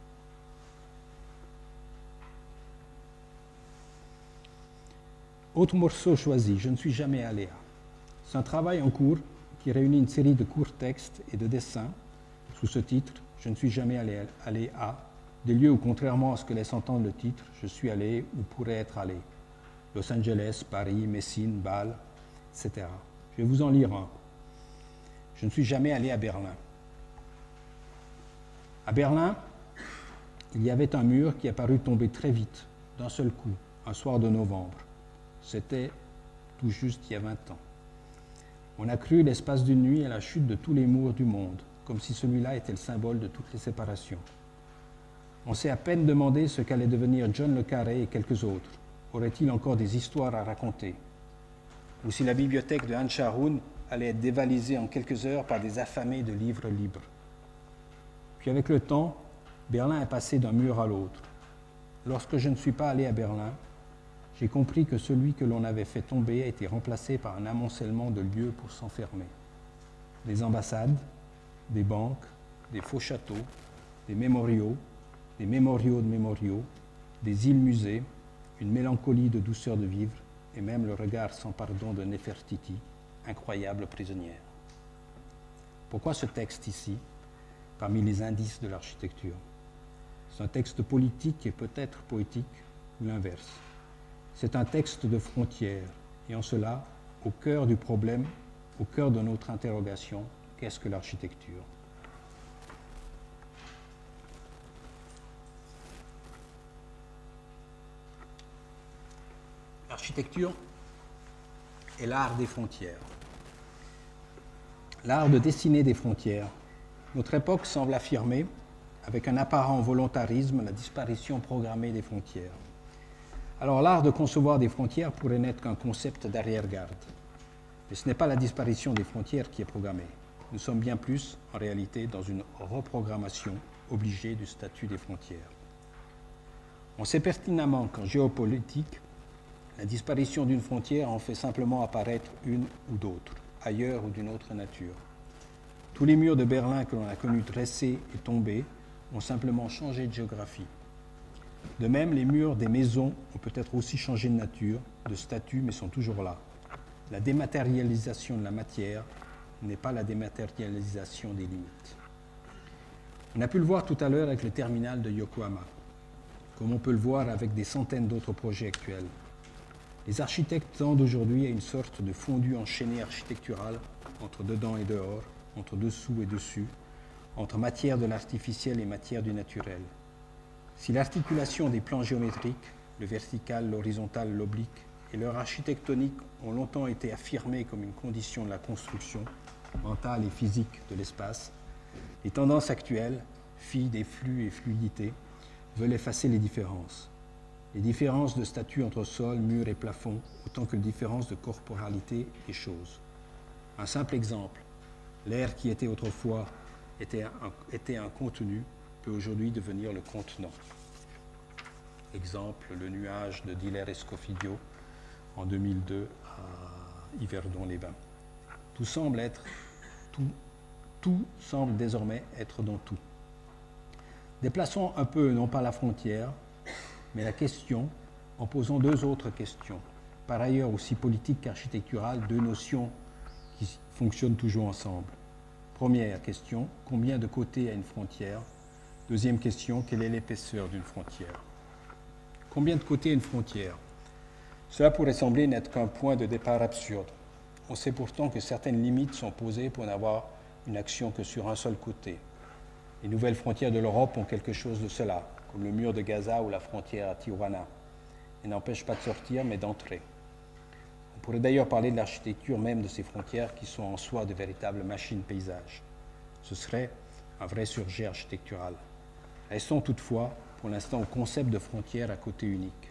Autre morceau choisi, Je ne suis jamais allé à. C'est un travail en cours qui réunit une série de courts textes et de dessins sous ce titre, Je ne suis jamais allé, allé à, des lieux où, contrairement à ce que laisse entendre le titre, je suis allé ou pourrais être allé. Los Angeles, Paris, Messine, Bâle, et cetera. Je vais vous en lire un. Je ne suis jamais allé à Berlin. À Berlin, il y avait un mur qui apparut tomber très vite, d'un seul coup, un soir de novembre. C'était tout juste il y a vingt ans. On a cru l'espace d'une nuit à la chute de tous les murs du monde, comme si celui-là était le symbole de toutes les séparations. On s'est à peine demandé ce qu'allait devenir John le Carré et quelques autres. Aurait-il encore des histoires à raconter? Ou si la bibliothèque de Ansharun allait être dévalisée en quelques heures par des affamés de livres libres. Puis avec le temps, Berlin est passé d'un mur à l'autre. Lorsque je ne suis pas allé à Berlin, j'ai compris que celui que l'on avait fait tomber a été remplacé par un amoncellement de lieux pour s'enfermer. Des ambassades, des banques, des faux châteaux, des mémoriaux, des mémoriaux de mémoriaux, des îles-musées, une mélancolie de douceur de vivre et même le regard sans pardon de Nefertiti, incroyable prisonnière. Pourquoi ce texte ici, parmi les indices de l'architecture? C'est un texte politique et peut-être poétique, ou l'inverse. C'est un texte de frontières, et en cela, au cœur du problème, au cœur de notre interrogation, qu'est-ce que l'architecture? L'architecture est l'art des frontières. L'art de dessiner des frontières. Notre époque semble affirmer, avec un apparent volontarisme, la disparition programmée des frontières. Alors l'art de concevoir des frontières pourrait n'être qu'un concept d'arrière-garde. Mais ce n'est pas la disparition des frontières qui est programmée. Nous sommes bien plus, en réalité, dans une reprogrammation obligée du statut des frontières. On sait pertinemment qu'en géopolitique, la disparition d'une frontière en fait simplement apparaître une ou d'autres, ailleurs ou d'une autre nature. Tous les murs de Berlin que l'on a connus dressés et tombés ont simplement changé de géographie. De même, les murs des maisons ont peut-être aussi changé de nature, de statut, mais sont toujours là. La dématérialisation de la matière n'est pas la dématérialisation des limites. On a pu le voir tout à l'heure avec le terminal de Yokohama, comme on peut le voir avec des centaines d'autres projets actuels. Les architectes tendent aujourd'hui à une sorte de fondu enchaîné architectural entre dedans et dehors, entre dessous et dessus, entre matière de l'artificiel et matière du naturel. Si l'articulation des plans géométriques, le vertical, l'horizontal, l'oblique, et leur architectonique ont longtemps été affirmés comme une condition de la construction mentale et physique de l'espace, les tendances actuelles, filles des flux et fluidités, veulent effacer les différences. Les différences de statut entre sol, mur et plafond, autant que les différences de corporalité et choses. Un simple exemple, l'air qui était autrefois était un, était un contenu, peut aujourd'hui devenir le contenant. Exemple, le nuage de Diller et Scofidio en deux mille deux à Yverdon-les-Bains. Tout semble être, tout, tout semble désormais être dans tout. Déplaçons un peu, non pas la frontière, mais la question, en posant deux autres questions, par ailleurs aussi politiques qu'architecturales, deux notions qui fonctionnent toujours ensemble. Première question, combien de côtés a une frontière? Deuxième question, quelle est l'épaisseur d'une frontière? Combien de côtés a une frontière? Cela pourrait sembler n'être qu'un point de départ absurde. On sait pourtant que certaines limites sont posées pour n'avoir une action que sur un seul côté. Les nouvelles frontières de l'Europe ont quelque chose de cela, comme le mur de Gaza ou la frontière à Tijuana. Elles n'empêchent pas de sortir, mais d'entrer. On pourrait d'ailleurs parler de l'architecture même de ces frontières qui sont en soi de véritables machines paysages. Ce serait un vrai surjet architectural. Restons toutefois, pour l'instant, au concept de frontière à côté unique.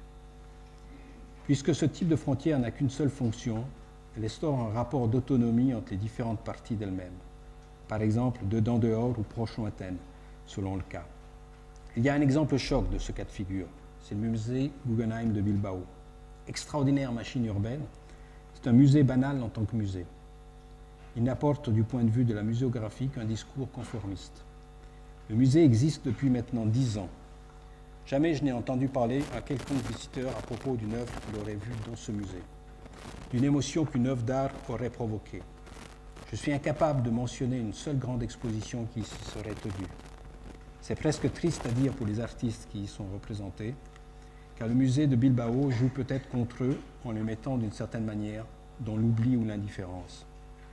Puisque ce type de frontière n'a qu'une seule fonction, elle instaure un rapport d'autonomie entre les différentes parties d'elle-même. Par exemple, dedans-dehors ou proche-lointaine, selon le cas. Il y a un exemple choc de ce cas de figure. C'est le musée Guggenheim de Bilbao. Extraordinaire machine urbaine, c'est un musée banal en tant que musée. Il n'apporte du point de vue de la muséographie qu'un discours conformiste. Le musée existe depuis maintenant dix ans. Jamais je n'ai entendu parler à quelconque visiteur à propos d'une œuvre qu'il aurait vue dans ce musée, d'une émotion qu'une œuvre d'art aurait provoquée. Je suis incapable de mentionner une seule grande exposition qui s'y serait tenue. C'est presque triste à dire pour les artistes qui y sont représentés, car le musée de Bilbao joue peut-être contre eux en les mettant d'une certaine manière dans l'oubli ou l'indifférence.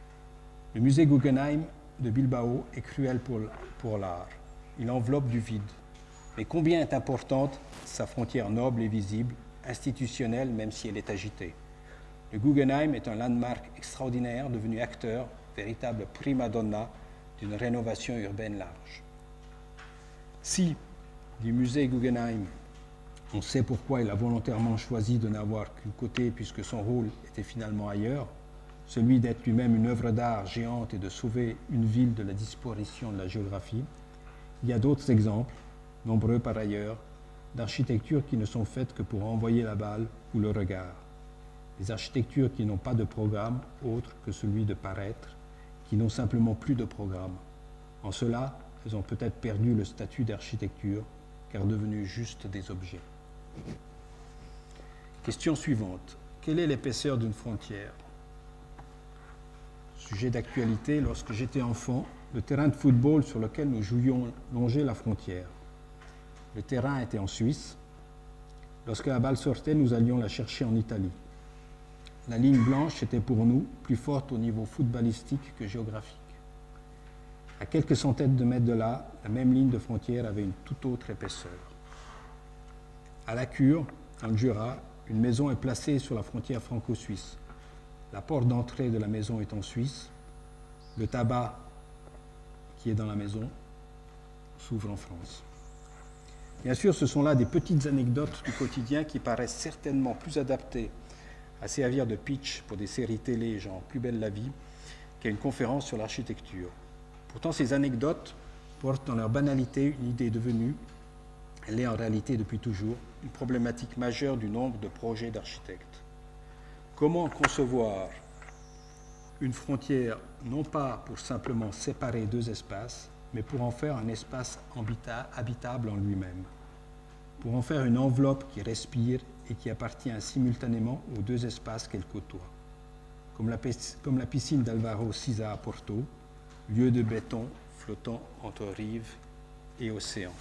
Le musée Guggenheim de Bilbao est cruel pour, pour l'art. Il enveloppe du vide. Mais combien est importante sa frontière noble et visible, institutionnelle même si elle est agitée. Le Guggenheim est un landmark extraordinaire devenu acteur, véritable prima donna d'une rénovation urbaine large. Si, du musée Guggenheim, on sait pourquoi il a volontairement choisi de n'avoir qu'un côté puisque son rôle était finalement ailleurs, celui d'être lui-même une œuvre d'art géante et de sauver une ville de la disparition de la géographie. Il y a d'autres exemples, nombreux par ailleurs, d'architectures qui ne sont faites que pour envoyer la balle ou le regard. Des architectures qui n'ont pas de programme autre que celui de paraître, qui n'ont simplement plus de programme. En cela, elles ont peut-être perdu le statut d'architecture, car devenues juste des objets. Question suivante. Quelle est l'épaisseur d'une frontière? Sujet d'actualité, lorsque j'étais enfant, le terrain de football sur lequel nous jouions longeait la frontière. Le terrain était en Suisse. Lorsque la balle sortait, nous allions la chercher en Italie. La ligne blanche était pour nous plus forte au niveau footballistique que géographique. À quelques centaines de mètres de là, la même ligne de frontière avait une toute autre épaisseur. À la Cure, dans le Jura, une maison est placée sur la frontière franco-suisse. La porte d'entrée de la maison est en Suisse. Le tabac qui est dans la maison s'ouvre en France. Bien sûr, ce sont là des petites anecdotes du quotidien qui paraissent certainement plus adaptées à servir de pitch pour des séries télé genre Plus belle la vie qu'à une conférence sur l'architecture. Pourtant, ces anecdotes portent dans leur banalité une idée devenue, elle est en réalité depuis toujours, une problématique majeure du nombre de projets d'architectes. Comment concevoir une frontière non pas pour simplement séparer deux espaces, mais pour en faire un espace habitable en lui-même, pour en faire une enveloppe qui respire et qui appartient simultanément aux deux espaces qu'elle côtoie, comme la, comme la piscine d'Alvaro Siza à Porto, lieu de béton flottant entre rive et océan.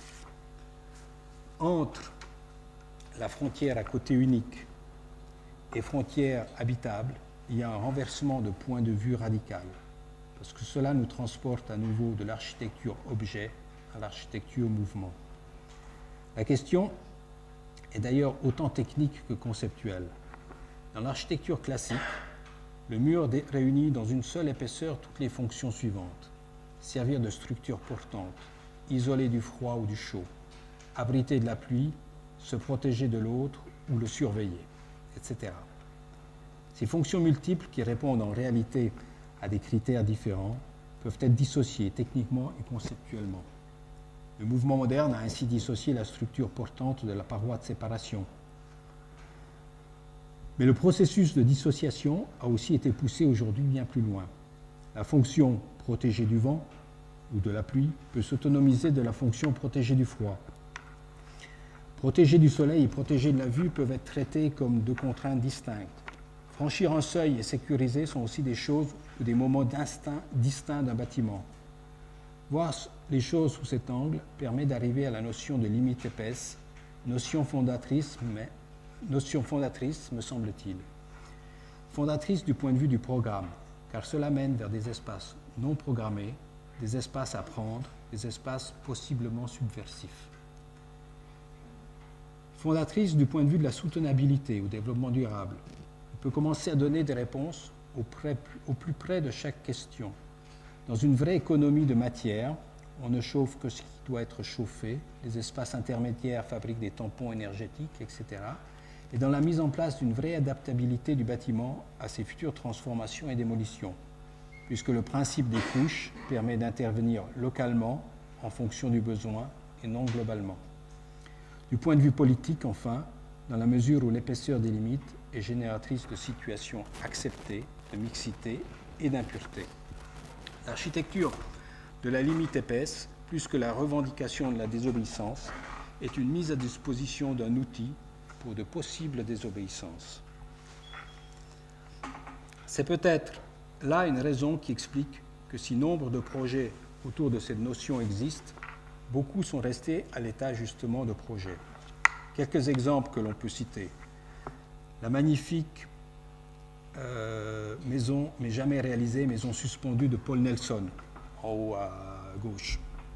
Entre la frontière à côté unique et frontière habitable, il y a un renversement de point de vue radical, parce que cela nous transporte à nouveau de l'architecture objet à l'architecture mouvement. La question est d'ailleurs autant technique que conceptuelle. Dans l'architecture classique, le mur réunit dans une seule épaisseur toutes les fonctions suivantes: servir de structure portante, isoler du froid ou du chaud, abriter de la pluie, se protéger de l'autre ou le surveiller, et cetera. Ces fonctions multiples, qui répondent en réalité à des critères différents, peuvent être dissociées techniquement et conceptuellement. Le mouvement moderne a ainsi dissocié la structure portante de la paroi de séparation. Mais le processus de dissociation a aussi été poussé aujourd'hui bien plus loin. La fonction protégée du vent ou de la pluie peut s'autonomiser de la fonction protégée du froid. Protégée du soleil et protégée de la vue peuvent être traitées comme deux contraintes distinctes. Franchir un seuil et sécuriser sont aussi des choses ou des moments d'instinct distincts d'un bâtiment. Voir les choses sous cet angle permet d'arriver à la notion de limite épaisse, notion fondatrice, mais, notion fondatrice, me semble-t-il. Fondatrice du point de vue du programme, car cela mène vers des espaces non programmés, des espaces à prendre, des espaces possiblement subversifs. Fondatrice du point de vue de la soutenabilité, au développement durable. On peut commencer à donner des réponses au, près, au plus près de chaque question. Dans une vraie économie de matière, on ne chauffe que ce qui doit être chauffé, les espaces intermédiaires fabriquent des tampons énergétiques, et cetera. Et dans la mise en place d'une vraie adaptabilité du bâtiment à ses futures transformations et démolitions, puisque le principe des couches permet d'intervenir localement en fonction du besoin et non globalement. Du point de vue politique, enfin, dans la mesure où l'épaisseur des limites est génératrice de situations acceptées, de mixité et d'impureté. L'architecture de la limite épaisse, plus que la revendication de la désobéissance, est une mise à disposition d'un outil pour de possibles désobéissances. C'est peut-être là une raison qui explique que si nombre de projets autour de cette notion existent, beaucoup sont restés à l'état justement de projets. Quelques exemples que l'on peut citer. La magnifique euh, maison, mais jamais réalisée, maison suspendue de Paul Nelson, en haut à gauche.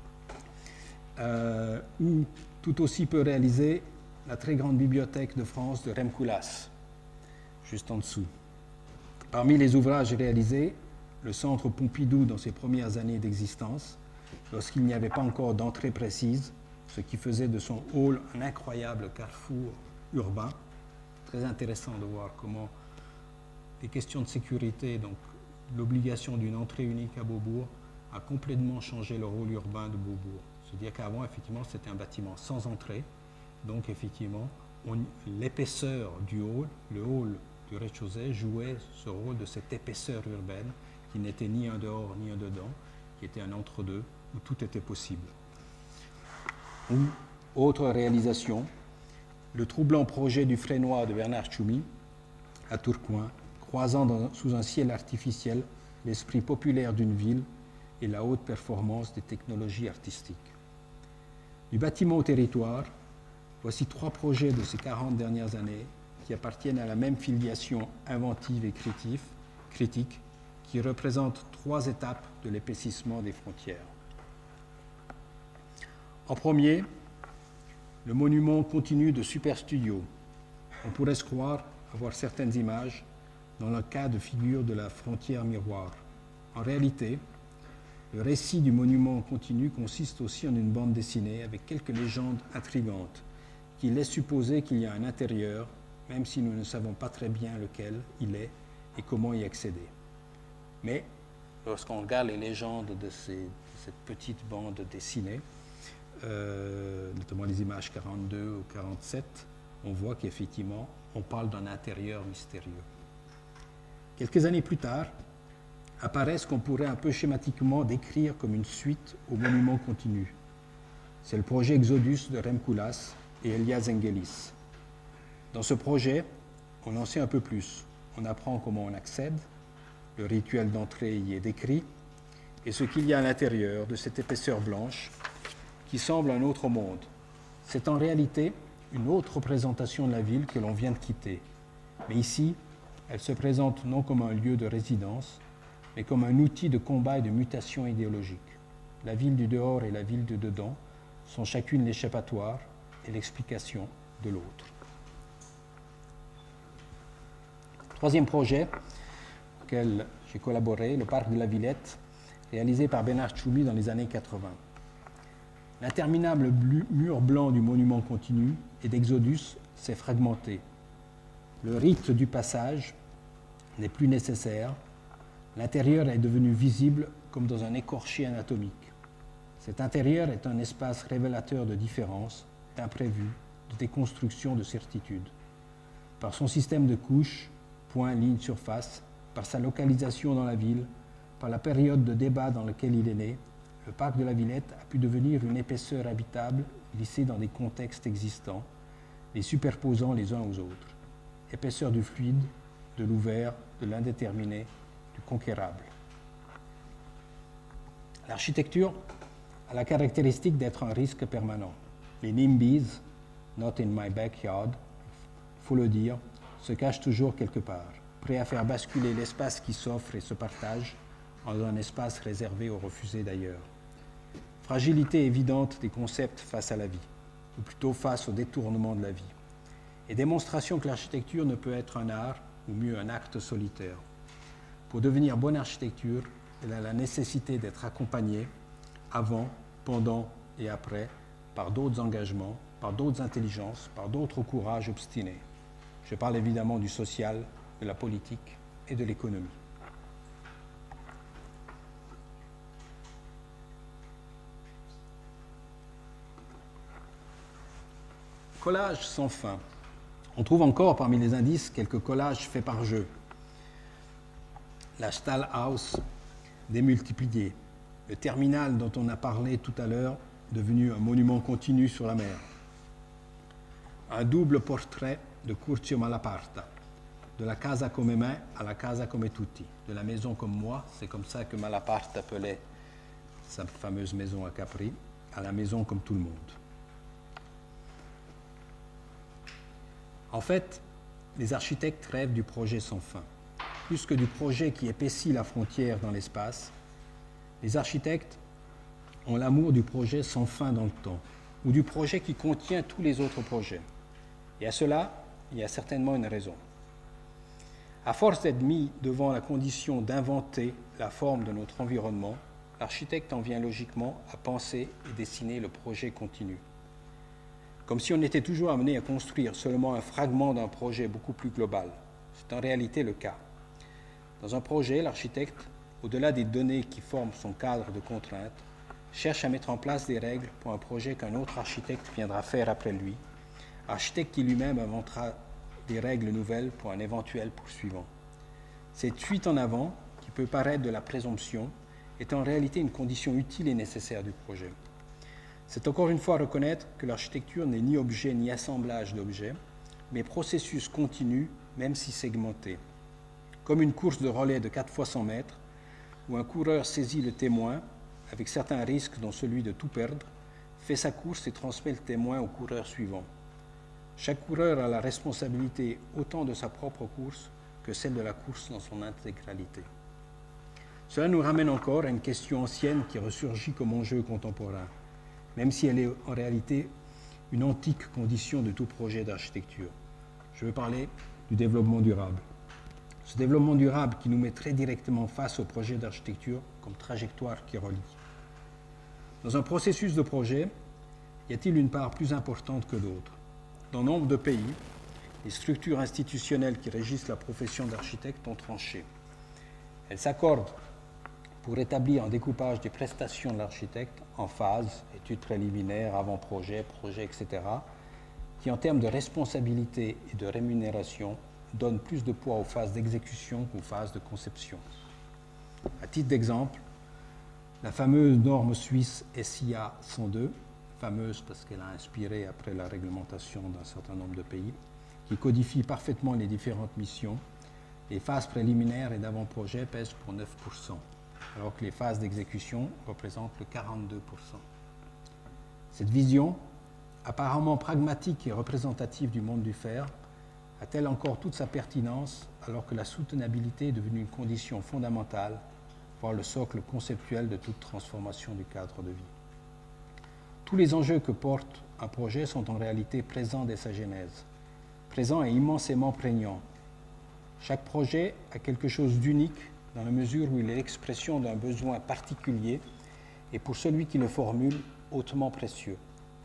Euh, ou tout aussi peu réalisée, la très grande bibliothèque de France de Rem Koolhaas, juste en dessous. Parmi les ouvrages réalisés, le centre Pompidou dans ses premières années d'existence, lorsqu'il n'y avait pas encore d'entrée précise, ce qui faisait de son hall un incroyable carrefour urbain. Très intéressant de voir comment les questions de sécurité, donc l'obligation d'une entrée unique à Beaubourg, a complètement changé le rôle urbain de Beaubourg. C'est-à-dire qu'avant, effectivement, c'était un bâtiment sans entrée. Donc, effectivement, l'épaisseur du hall, le hall du rez-de-chaussée, jouait ce rôle de cette épaisseur urbaine qui n'était ni un dehors ni un dedans, qui était un entre-deux, où tout était possible. Ou, autre réalisation, le troublant projet du Frénois de Bernard Tchoumi, à Tourcoing, croisant dans, sous un ciel artificiel l'esprit populaire d'une ville et la haute performance des technologies artistiques. Du bâtiment au territoire, voici trois projets de ces quarante dernières années qui appartiennent à la même filiation inventive et critique, critique qui représente trois étapes de l'épaississement des frontières. En premier, le monument continu de Super Studio. On pourrait se croire avoir certaines images dans le cas de figure de la frontière miroir. En réalité, le récit du monument continu consiste aussi en une bande dessinée avec quelques légendes intrigantes qui laissent supposer qu'il y a un intérieur, même si nous ne savons pas très bien lequel il est et comment y accéder. Mais lorsqu'on regarde les légendes de, ces, de cette petite bande dessinée, euh, notamment les images quarante-deux ou quarante-sept, on voit qu'effectivement, on parle d'un intérieur mystérieux. Quelques années plus tard, apparaît ce qu'on pourrait un peu schématiquement décrire comme une suite au monument continu. C'est le projet Exodus de Rem Koolhaas et Elia Zengelis. Dans ce projet, on en sait un peu plus. On apprend comment on accède, le rituel d'entrée y est décrit, et ce qu'il y a à l'intérieur de cette épaisseur blanche qui semble un autre monde. C'est en réalité une autre représentation de la ville que l'on vient de quitter. Mais ici, elle se présente non comme un lieu de résidence, mais comme un outil de combat et de mutation idéologique. La ville du dehors et la ville du dedans sont chacune l'échappatoire et l'explication de l'autre. Troisième projet auquel j'ai collaboré, le parc de la Villette, réalisé par Bernard Tchoumi dans les années quatre-vingts. L'interminable mur blanc du monument continu et d'Exodus s'est fragmenté. Le rite du passage n'est plus nécessaire. L'intérieur est devenu visible comme dans un écorché anatomique. Cet intérieur est un espace révélateur de différences, d'imprévus, de déconstruction, de certitude. Par son système de couches, points, lignes, surfaces, par sa localisation dans la ville, par la période de débat dans laquelle il est né, le parc de la Villette a pu devenir une épaisseur habitable glissée dans des contextes existants, les superposant les uns aux autres. Épaisseur du fluide, de l'ouvert, de l'indéterminé, du conquérable. L'architecture a la caractéristique d'être un risque permanent. Les NIMBYs, not in my backyard, il faut le dire, se cachent toujours quelque part, prêts à faire basculer l'espace qui s'offre et se partage en un espace réservé aux refusés d'ailleurs. Fragilité évidente des concepts face à la vie, ou plutôt face au détournement de la vie, et démonstration que l'architecture ne peut être un art, ou mieux un acte solitaire. Pour devenir bonne architecture, elle a la nécessité d'être accompagnée avant, pendant et après par d'autres engagements, par d'autres intelligences, par d'autres courages obstinés. Je parle évidemment du social, de la politique et de l'économie. Collage sans fin. On trouve encore parmi les indices quelques collages faits par jeu. La Stahlhaus démultipliée, le terminal dont on a parlé tout à l'heure, devenu un monument continu sur la mer. Un double portrait de Curzio Malaparta, de la casa come me à la casa come tutti, de la maison comme moi, c'est comme ça que Malaparte appelait sa fameuse maison à Capri, à la maison comme tout le monde. En fait, les architectes rêvent du projet sans fin. Plus que du projet qui épaissit la frontière dans l'espace, les architectes ont l'amour du projet sans fin dans le temps, ou du projet qui contient tous les autres projets. Et à cela, il y a certainement une raison. À force d'être mis devant la condition d'inventer la forme de notre environnement, l'architecte en vient logiquement à penser et dessiner le projet continu. comme si on était toujours amené à construire seulement un fragment d'un projet beaucoup plus global. C'est en réalité le cas. Dans un projet, l'architecte, au-delà des données qui forment son cadre de contraintes, cherche à mettre en place des règles pour un projet qu'un autre architecte viendra faire après lui, architecte qui lui-même inventera des règles nouvelles pour un éventuel poursuivant. Cette fuite en avant, qui peut paraître de la présomption, est en réalité une condition utile et nécessaire du projet. C'est encore une fois reconnaître que l'architecture n'est ni objet ni assemblage d'objets, mais processus continu, même si segmenté. Comme une course de relais de quatre fois cent mètres, où un coureur saisit le témoin, avec certains risques dont celui de tout perdre, fait sa course et transmet le témoin au coureur suivant. Chaque coureur a la responsabilité autant de sa propre course que celle de la course dans son intégralité. Cela nous ramène encore à une question ancienne qui ressurgit comme enjeu contemporain, même si elle est en réalité une antique condition de tout projet d'architecture. Je veux parler du développement durable. Ce développement durable qui nous met très directement face au projet d'architecture comme trajectoire qui relie. Dans un processus de projet, y a-t-il une part plus importante que d'autres? Dans nombre de pays, les structures institutionnelles qui régissent la profession d'architecte ont tranché. Elles s'accordent pour établir un découpage des prestations de l'architecte en phases, études préliminaires, avant-projet, projet, et cetera, qui en termes de responsabilité et de rémunération donnent plus de poids aux phases d'exécution qu'aux phases de conception. À titre d'exemple, la fameuse norme suisse S I A cent deux, fameuse parce qu'elle a inspiré après la réglementation d'un certain nombre de pays, qui codifie parfaitement les différentes missions, les phases préliminaires et d'avant-projet pèsent pour neuf pour cent, alors que les phases d'exécution représentent le quarante-deux pour cent. Cette vision, apparemment pragmatique et représentative du monde du fer, a-t-elle encore toute sa pertinence alors que la soutenabilité est devenue une condition fondamentale, voire le socle conceptuel de toute transformation du cadre de vie? Tous les enjeux que porte un projet sont en réalité présents dès sa genèse, présents et immensément prégnants. Chaque projet a quelque chose d'unique dans la mesure où il est l'expression d'un besoin particulier et pour celui qui le formule, hautement précieux.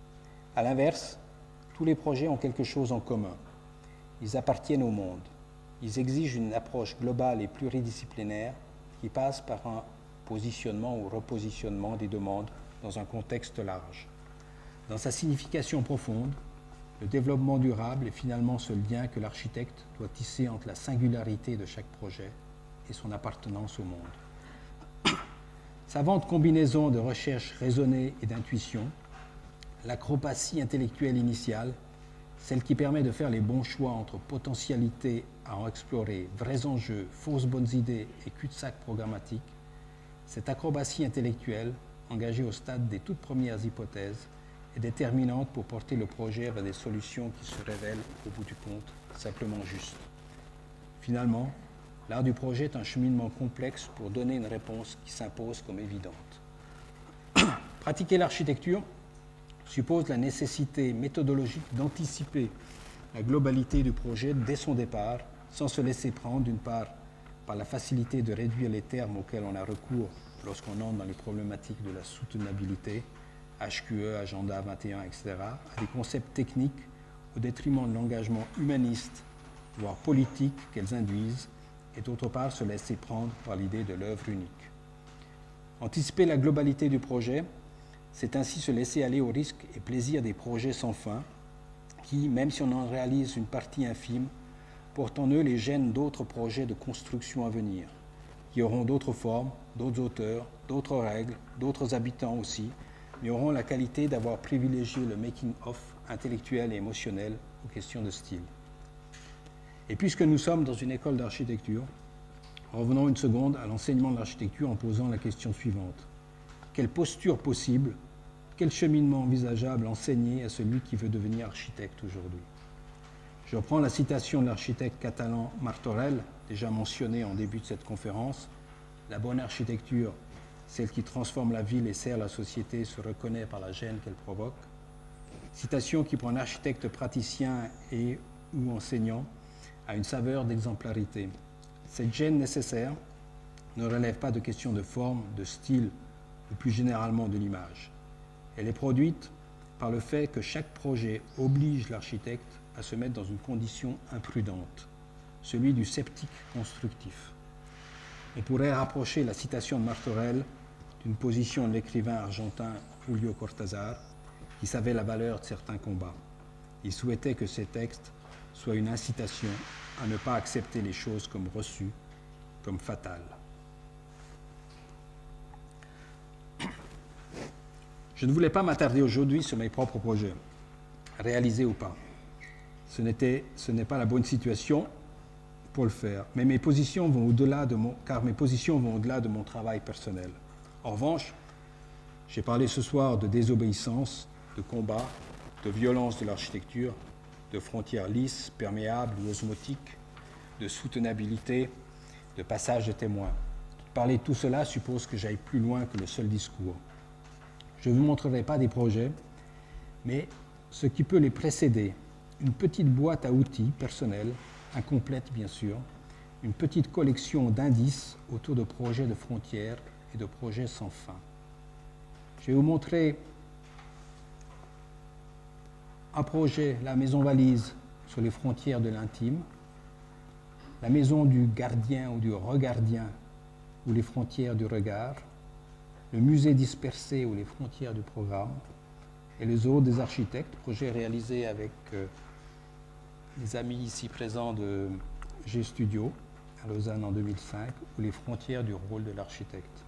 À l'inverse, tous les projets ont quelque chose en commun. Ils appartiennent au monde. Ils exigent une approche globale et pluridisciplinaire qui passe par un positionnement ou repositionnement des demandes dans un contexte large. Dans sa signification profonde, le développement durable est finalement ce lien que l'architecte doit tisser entre la singularité de chaque projet et son appartenance au monde. Savante combinaison de recherche raisonnée et d'intuition, l'acrobatie intellectuelle initiale, celle qui permet de faire les bons choix entre potentialités à en explorer, vrais enjeux, fausses bonnes idées et cul-de-sac programmatique, cette acrobatie intellectuelle, engagée au stade des toutes premières hypothèses, est déterminante pour porter le projet vers des solutions qui se révèlent, au bout du compte, simplement justes. Finalement, l'art du projet est un cheminement complexe pour donner une réponse qui s'impose comme évidente. Pratiquer l'architecture suppose la nécessité méthodologique d'anticiper la globalité du projet dès son départ, sans se laisser prendre, d'une part, par la facilité de réduire les termes auxquels on a recours lorsqu'on entre dans les problématiques de la soutenabilité, H Q E, Agenda vingt et un, et cetera, à des concepts techniques au détriment de l'engagement humaniste, voire politique qu'elles induisent, et d'autre part se laisser prendre par l'idée de l'œuvre unique. Anticiper la globalité du projet, c'est ainsi se laisser aller au risque et plaisir des projets sans fin qui, même si on en réalise une partie infime, portent en eux les gènes d'autres projets de construction à venir, qui auront d'autres formes, d'autres auteurs, d'autres règles, d'autres habitants aussi, mais auront la qualité d'avoir privilégié le making-of intellectuel et émotionnel aux questions de style. Et puisque nous sommes dans une école d'architecture, revenons une seconde à l'enseignement de l'architecture en posant la question suivante. Quelle posture possible, quel cheminement envisageable enseigner à celui qui veut devenir architecte aujourd'hui? Je reprends la citation de l'architecte catalan Martorell, déjà mentionné en début de cette conférence. La bonne architecture, celle qui transforme la ville et sert la société, se reconnaît par la gêne qu'elle provoque. Citation qui, pour un architecte praticien et ou enseignant, a une saveur d'exemplarité. Cette gêne nécessaire ne relève pas de questions de forme, de style, ou plus généralement de l'image. Elle est produite par le fait que chaque projet oblige l'architecte à se mettre dans une condition imprudente, celui du sceptique constructif. On pourrait rapprocher la citation de Martorell d'une position de l'écrivain argentin Julio Cortázar, qui savait la valeur de certains combats. Il souhaitait que ces textes soient une incitation à ne pas accepter les choses comme reçues, comme fatales. Je ne voulais pas m'attarder aujourd'hui sur mes propres projets, réalisés ou pas. Ce n'était, ce n'est pas la bonne situation pour le faire, mais mes positions vont au-delà de mon, car mes positions vont au-delà de mon travail personnel. En revanche, j'ai parlé ce soir de désobéissance, de combat, de violence de l'architecture, de frontières lisses, perméables ou osmotiques, de soutenabilité, de passage de témoins. Parler de tout cela suppose que j'aille plus loin que le seul discours. Je ne vous montrerai pas des projets, mais ce qui peut les précéder, une petite boîte à outils personnelle, incomplète bien sûr, une petite collection d'indices autour de projets de frontières et de projets sans fin. Je vais vous montrer un projet, la maison valise sur les frontières de l'intime, la maison du gardien ou du regardien ou les frontières du regard, le musée dispersé ou les frontières du programme, et le zoo des architectes, projet réalisé avec euh, les amis ici présents de G-Studio à Lausanne en deux mille cinq, ou les frontières du rôle de l'architecte.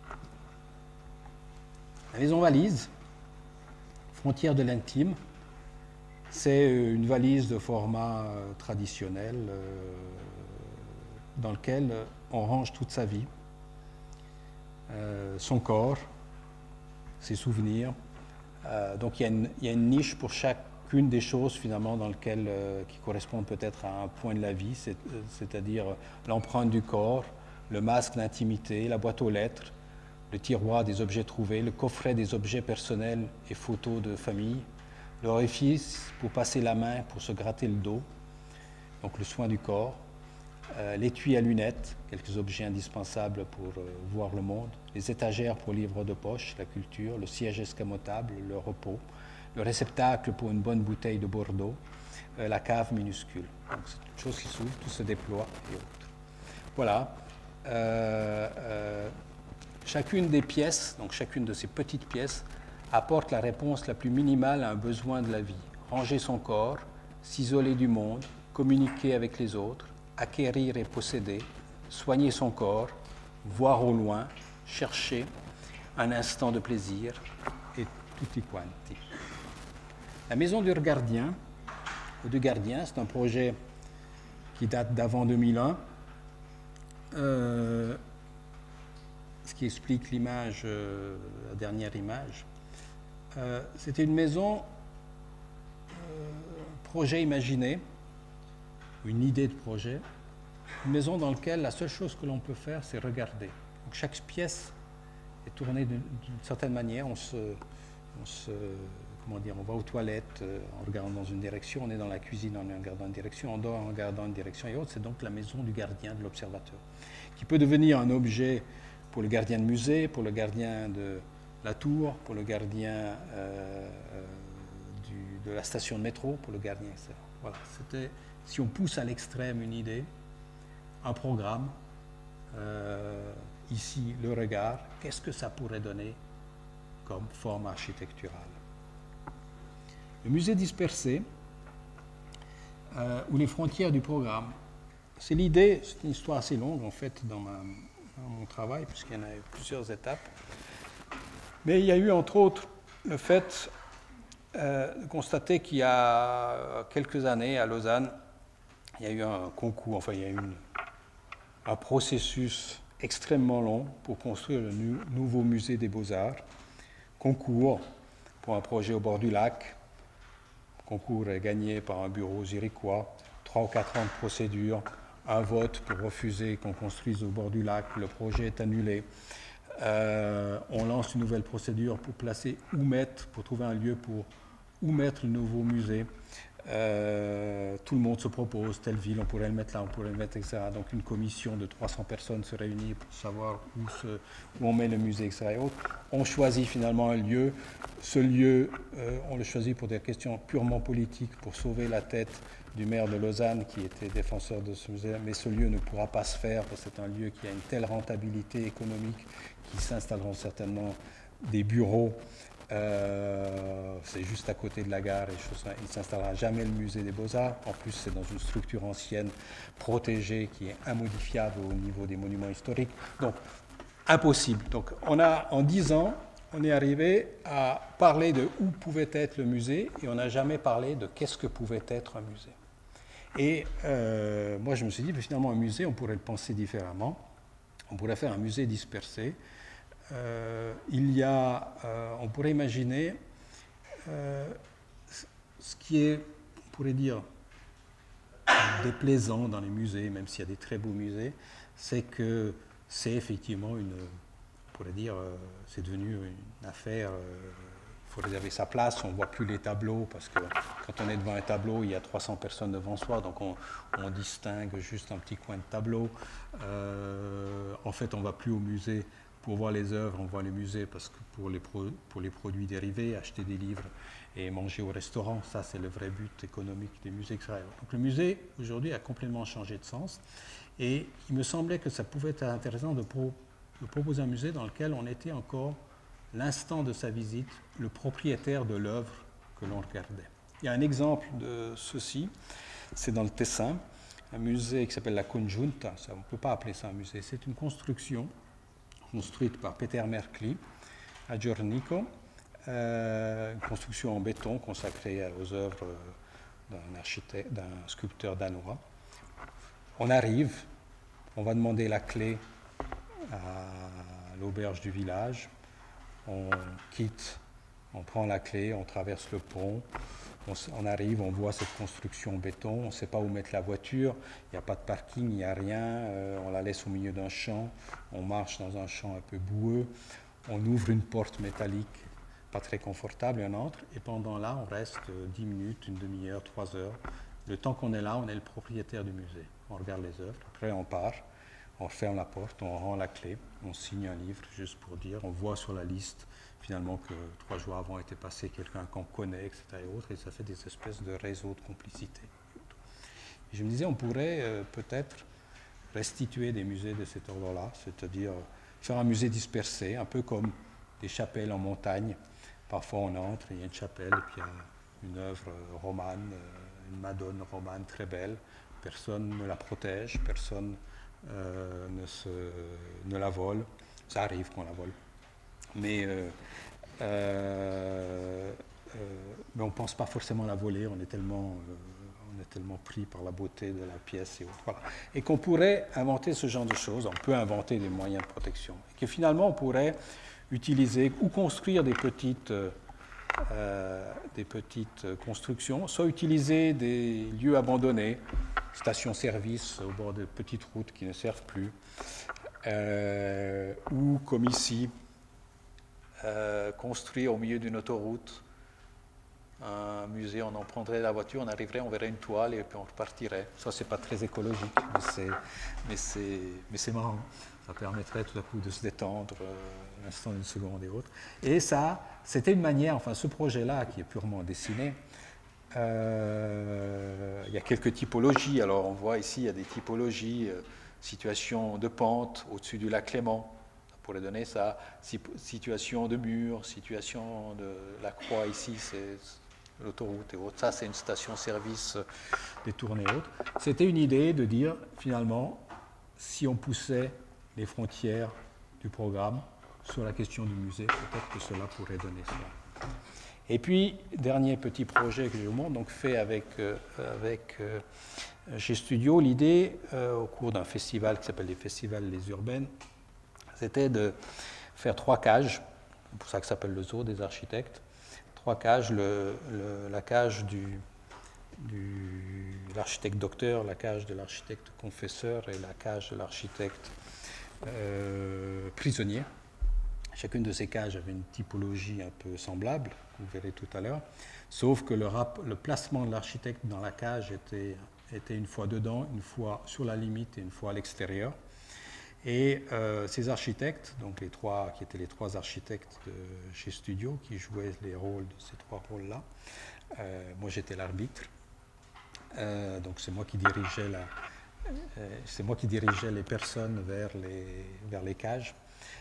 La maison valise, frontière de l'intime, c'est une valise de format euh, traditionnel euh, dans lequel on range toute sa vie, euh, son corps, ses souvenirs. Euh, donc il y, a une, il y a une niche pour chacune des choses finalement dans lequel, euh, qui correspondent peut-être à un point de la vie, c'est, c'est-à-dire l'empreinte du corps, le masque d'intimité, la boîte aux lettres, le tiroir des objets trouvés, le coffret des objets personnels et photos de famille, l'orifice pour passer la main pour se gratter le dos, donc le soin du corps, euh, l'étui à lunettes, quelques objets indispensables pour euh, voir le monde, les étagères pour livres de poche, la culture, le siège escamotable, le repos, le réceptacle pour une bonne bouteille de Bordeaux, euh, la cave minuscule. Donc c'est une chose qui s'ouvre, tout se déploie et autres. Voilà. Euh, euh, chacune des pièces, donc chacune de ces petites pièces, apporte la réponse la plus minimale à un besoin de la vie. Ranger son corps, s'isoler du monde, communiquer avec les autres, acquérir et posséder, soigner son corps, voir au loin, chercher un instant de plaisir et tutti quanti. La maison du gardien, ou du gardien, c'est un projet qui date d'avant deux mille un, euh, ce qui explique l'image, euh, la dernière image. Euh, c'était une maison, euh, projet imaginé, une idée de projet, une maison dans laquelle la seule chose que l'on peut faire, c'est regarder. Donc chaque pièce est tournée d'une, d'une certaine manière. On se, on se, comment dire, on va aux toilettes euh, en regardant dans une direction, on est dans la cuisine en regardant une direction, on dort en regardant une direction et autres. C'est donc la maison du gardien, de l'observateur, qui peut devenir un objet pour le gardien de musée, pour le gardien de la tour, pour le gardien euh, euh, du, de la station de métro, pour le gardien, et cetera. Voilà, c'était, si on pousse à l'extrême une idée, un programme, euh, ici le regard, qu'est-ce que ça pourrait donner comme forme architecturale? Le musée dispersé, euh, ou les frontières du programme, c'est l'idée, c'est une histoire assez longue en fait dans, ma, dans mon travail, puisqu'il y en a eu plusieurs étapes. Mais il y a eu, entre autres, le fait euh, de constater qu'il y a quelques années, à Lausanne, il y a eu un concours, enfin, il y a eu une, un processus extrêmement long pour construire le nu- nouveau musée des Beaux-Arts. Concours pour un projet au bord du lac. Le concours est gagné par un bureau zurichois. Trois ou quatre ans de procédure, un vote pour refuser qu'on construise au bord du lac. Le projet est annulé. Euh, on lance une nouvelle procédure pour placer où mettre, pour trouver un lieu pour où mettre le nouveau musée. Euh, tout le monde se propose, telle ville, on pourrait le mettre là, on pourrait le mettre, et cetera. Donc une commission de trois cents personnes se réunit pour savoir où, se, où on met le musée, et cetera. Et autres. On choisit finalement un lieu. Ce lieu, euh, on le choisit pour des questions purement politiques, pour sauver la tête du maire de Lausanne qui était défenseur de ce musée. Mais ce lieu ne pourra pas se faire parce que c'est un lieu qui a une telle rentabilité économique qui s'installeront certainement des bureaux. Euh, c'est juste à côté de la gare et il ne s'installera jamais le musée des Beaux-Arts. En plus, c'est dans une structure ancienne, protégée, qui est immodifiable au niveau des monuments historiques. Donc, impossible. Donc, on a, en dix ans, on est arrivé à parler de où pouvait être le musée et on n'a jamais parlé de qu'est-ce que pouvait être un musée. Et euh, moi, je me suis dit, finalement, un musée, on pourrait le penser différemment. On pourrait faire un musée dispersé. Euh, il y a, euh, on pourrait imaginer euh, ce qui est, on pourrait dire, déplaisant dans les musées, même s'il y a des très beaux musées, c'est que c'est effectivement une, on pourrait dire, euh, c'est devenu une affaire, il euh, faut réserver sa place, on ne voit plus les tableaux, parce que quand on est devant un tableau, il y a trois cents personnes devant soi, donc on, on distingue juste un petit coin de tableau. Euh, en fait, on ne va plus au musée pour voir les œuvres, on voit les musées parce que pour les, pro, pour les produits dérivés, acheter des livres et manger au restaurant, ça c'est le vrai but économique des musées extérieurs. Donc le musée aujourd'hui a complètement changé de sens et il me semblait que ça pouvait être intéressant de, pro, de proposer un musée dans lequel on était encore, l'instant de sa visite, le propriétaire de l'œuvre que l'on regardait. Il y a un exemple de ceci, c'est dans le Tessin, un musée qui s'appelle la Congiunta, ça, on ne peut pas appeler ça un musée, c'est une construction construite par Peter Merkli à Giornico, euh, une construction en béton consacrée aux œuvres d'un architecte, d'un sculpteur danois. On arrive, on va demander la clé à l'auberge du village, on quitte, on prend la clé, on traverse le pont, on, on arrive, on voit cette construction en béton, on ne sait pas où mettre la voiture, il n'y a pas de parking, il n'y a rien, euh, on la laisse au milieu d'un champ, on marche dans un champ un peu boueux, on ouvre une porte métallique, pas très confortable, et on entre, et pendant là, on reste dix minutes, une demi-heure, trois heures. Le temps qu'on est là, on est le propriétaire du musée. On regarde les œuvres, après on part, on ferme la porte, on rend la clé, on signe un livre juste pour dire, on voit sur la liste finalement que trois jours avant était passé quelqu'un qu'on connaît, et cetera. Et, autres, et ça fait des espèces de réseaux de complicité. Et je me disais, on pourrait euh, peut-être restituer des musées de cet ordre-là, c'est-à-dire faire un musée dispersé, un peu comme des chapelles en montagne. Parfois on entre, il y a une chapelle, et puis il y a une œuvre romane, une Madone romane très belle. Personne ne la protège, personne euh, ne, se, ne la vole. Ça arrive qu'on la vole. Mais, euh, euh, euh, mais on ne pense pas forcément la voler, on est tellement, euh, on est tellement pris par la beauté de la pièce et autres. Voilà. Et qu'on pourrait inventer ce genre de choses, on peut inventer des moyens de protection, et que finalement on pourrait utiliser ou construire des petites, euh, des petites constructions, soit utiliser des lieux abandonnés, stations-service au bord de petites routes qui ne servent plus, euh, ou comme ici, Euh, construire au milieu d'une autoroute un musée, on en prendrait la voiture, on arriverait, on verrait une toile et puis on repartirait. Ça, c'est pas très écologique, mais c'est, mais c'est, mais c'est marrant. Ça permettrait tout à coup de se détendre euh, l'instant d'une seconde et autres. Et ça, c'était une manière, enfin ce projet-là qui est purement dessiné, euh, il y a quelques typologies. Alors on voit ici, il y a des typologies, euh, situation de pente au-dessus du lac Léman. Pourrait donner ça, situation de mur, situation de la croix ici, c'est l'autoroute et autres. Ça, c'est une station-service détournée et autres. C'était une idée de dire, finalement, si on poussait les frontières du programme sur la question du musée, peut-être que cela pourrait donner ça. Et puis, dernier petit projet que je vous montre, donc fait avec, euh, avec euh, chez Studio, l'idée, euh, au cours d'un festival qui s'appelle les Festivals Les Urbaines, c'était de faire trois cages, c'est pour ça que ça s'appelle le zoo des architectes, trois cages, le, le, la cage du, du, l'architecte docteur, la cage de l'architecte confesseur et la cage de l'architecte euh, prisonnier. Chacune de ces cages avait une typologie un peu semblable, vous verrez tout à l'heure, sauf que le, rap, le placement de l'architecte dans la cage était, était une fois dedans, une fois sur la limite et une fois à l'extérieur. Et euh, ces architectes, donc les trois, qui étaient les trois architectes de chez Studio, qui jouaient les rôles de ces trois rôles-là, euh, moi j'étais l'arbitre, euh, donc c'est moi qui dirigeais la, euh, c'est moi qui dirigeais les personnes vers les, vers les cages.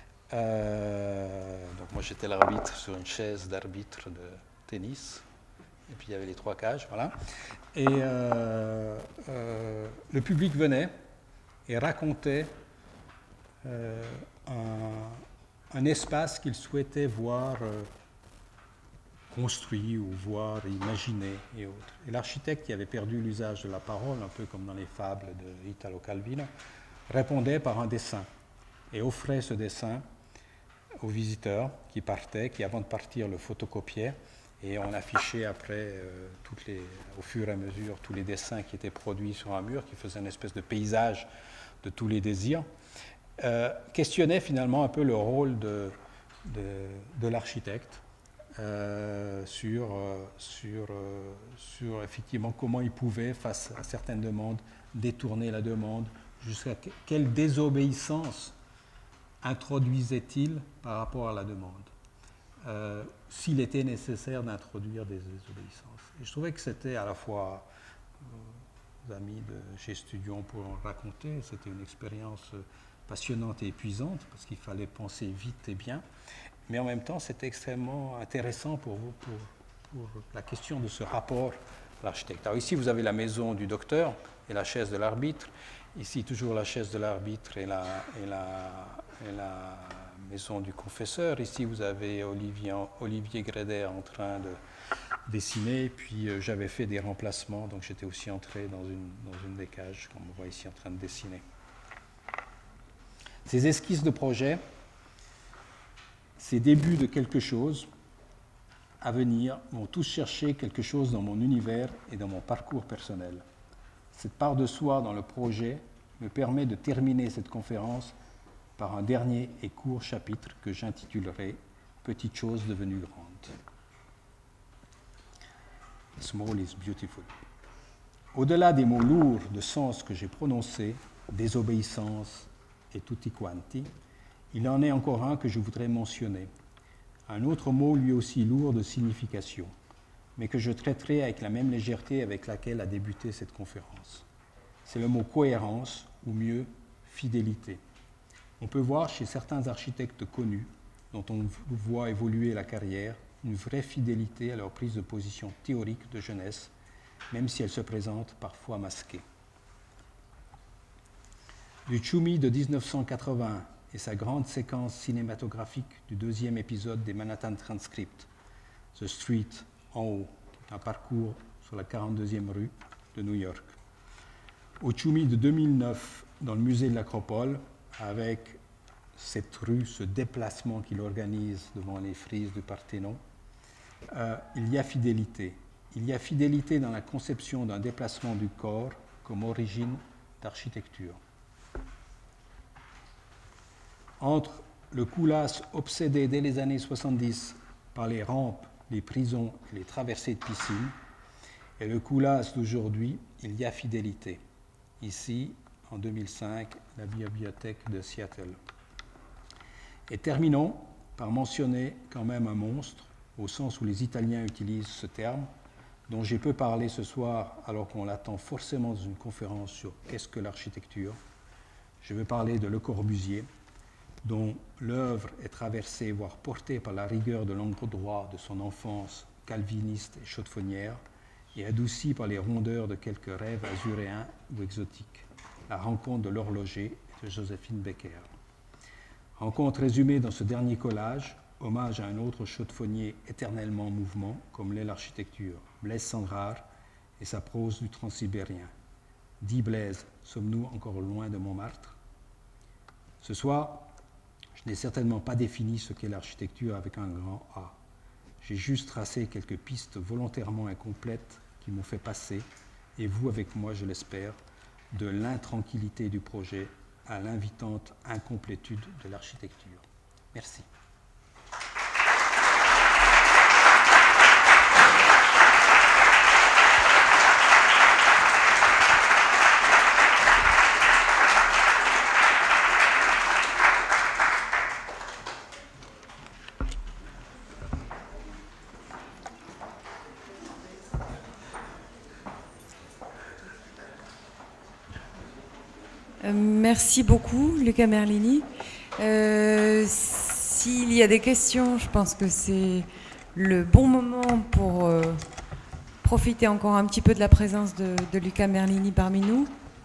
Euh, donc moi j'étais l'arbitre sur une chaise d'arbitre de tennis, et puis il y avait les trois cages, voilà. Et euh, euh, le public venait et racontait euh, un, un espace qu'il souhaitait voir euh, construit ou voir imaginé et autres. Et l'architecte, qui avait perdu l'usage de la parole, un peu comme dans les fables de Italo Calvino, répondait par un dessin et offrait ce dessin aux visiteurs qui partaient, qui avant de partir le photocopiaient, et on affichait après, euh, toutes les, au fur et à mesure, tous les dessins qui étaient produits sur un mur, qui faisaient une espèce de paysage de tous les désirs, euh, questionnait finalement un peu le rôle de, de, de l'architecte euh, sur, euh, sur, euh, sur effectivement comment il pouvait, face à certaines demandes, détourner la demande, jusqu'à quelle désobéissance introduisait-il par rapport à la demande, euh, s'il était nécessaire d'introduire des désobéissances. Et je trouvais que c'était à la fois, euh, amis de chez Studion pour en raconter, c'était une expérience passionnante et épuisante, parce qu'il fallait penser vite et bien, mais en même temps c'était extrêmement intéressant pour vous, pour, pour la question de ce rapport à l'architecte. Alors ici vous avez la maison du docteur et la chaise de l'arbitre. Ici, toujours la chaise de l'arbitre et la, et, la, et la maison du confesseur. Ici, vous avez Olivier, Olivier Grédet en train de dessiner. Puis, euh, j'avais fait des remplacements, donc j'étais aussi entré dans une, dans une des cages, comme on voit ici en train de dessiner. Ces esquisses de projet, ces débuts de quelque chose à venir, vont tous chercher quelque chose dans mon univers et dans mon parcours personnel. Cette part de soi dans le projet me permet de terminer cette conférence par un dernier et court chapitre que j'intitulerai « Petite chose devenue grande ». Small is beautiful. Au-delà des mots lourds de sens que j'ai prononcés, désobéissance et tutti quanti, il en est encore un que je voudrais mentionner. Un autre mot lui aussi lourd de signification, mais que je traiterai avec la même légèreté avec laquelle a débuté cette conférence. C'est le mot cohérence, ou mieux, fidélité. On peut voir chez certains architectes connus, dont on voit évoluer la carrière, une vraie fidélité à leur prise de position théorique de jeunesse, même si elle se présente parfois masquée. Du Tchoumi de dix-neuf cent quatre-vingts et sa grande séquence cinématographique du deuxième épisode des Manhattan Transcript, The Street en haut, qui est un parcours sur la quarante-deuxième rue de New York. Au Tchoumi de deux mille neuf, dans le musée de l'Acropole, avec cette rue, ce déplacement qu'il organise devant les frises du Parthénon, euh, il y a fidélité. Il y a fidélité dans la conception d'un déplacement du corps comme origine d'architecture. Entre le Koulas obsédé dès les années soixante-dix par les rampes, les prisons et les traversées de piscine, et le Koulas d'aujourd'hui, il y a fidélité. Ici, en deux mille cinq, la bibliothèque de Seattle. Et terminons par mentionner quand même un monstre, au sens où les Italiens utilisent ce terme, dont j'ai peu parlé ce soir alors qu'on l'attend forcément dans une conférence sur qu'est-ce que l'architecture. Je veux parler de Le Corbusier, dont l'œuvre est traversée, voire portée par la rigueur de l'angle droit de son enfance calviniste et chaudefonnière, et adoucie par les rondeurs de quelques rêves azuréens ou exotiques. La rencontre de l'horloger de Joséphine Becker. Rencontre résumée dans ce dernier collage, hommage à un autre chaudefonnier éternellement en mouvement, comme l'est l'architecture, Blaise Cendrars et sa prose du transsibérien. Dit Blaise, sommes-nous encore loin de Montmartre? Ce soir, je n'ai certainement pas défini ce qu'est l'architecture avec un grand A. J'ai juste tracé quelques pistes volontairement incomplètes qui m'ont fait passer, et vous avec moi, je l'espère, de l'intranquillité du projet à l'invitante incomplétude de l'architecture. Merci. Euh, merci beaucoup, Luca Merlini. Euh, S'il y a des questions, je pense que c'est le bon moment pour euh, profiter encore un petit peu de la présence de, de Luca Merlini parmi nous.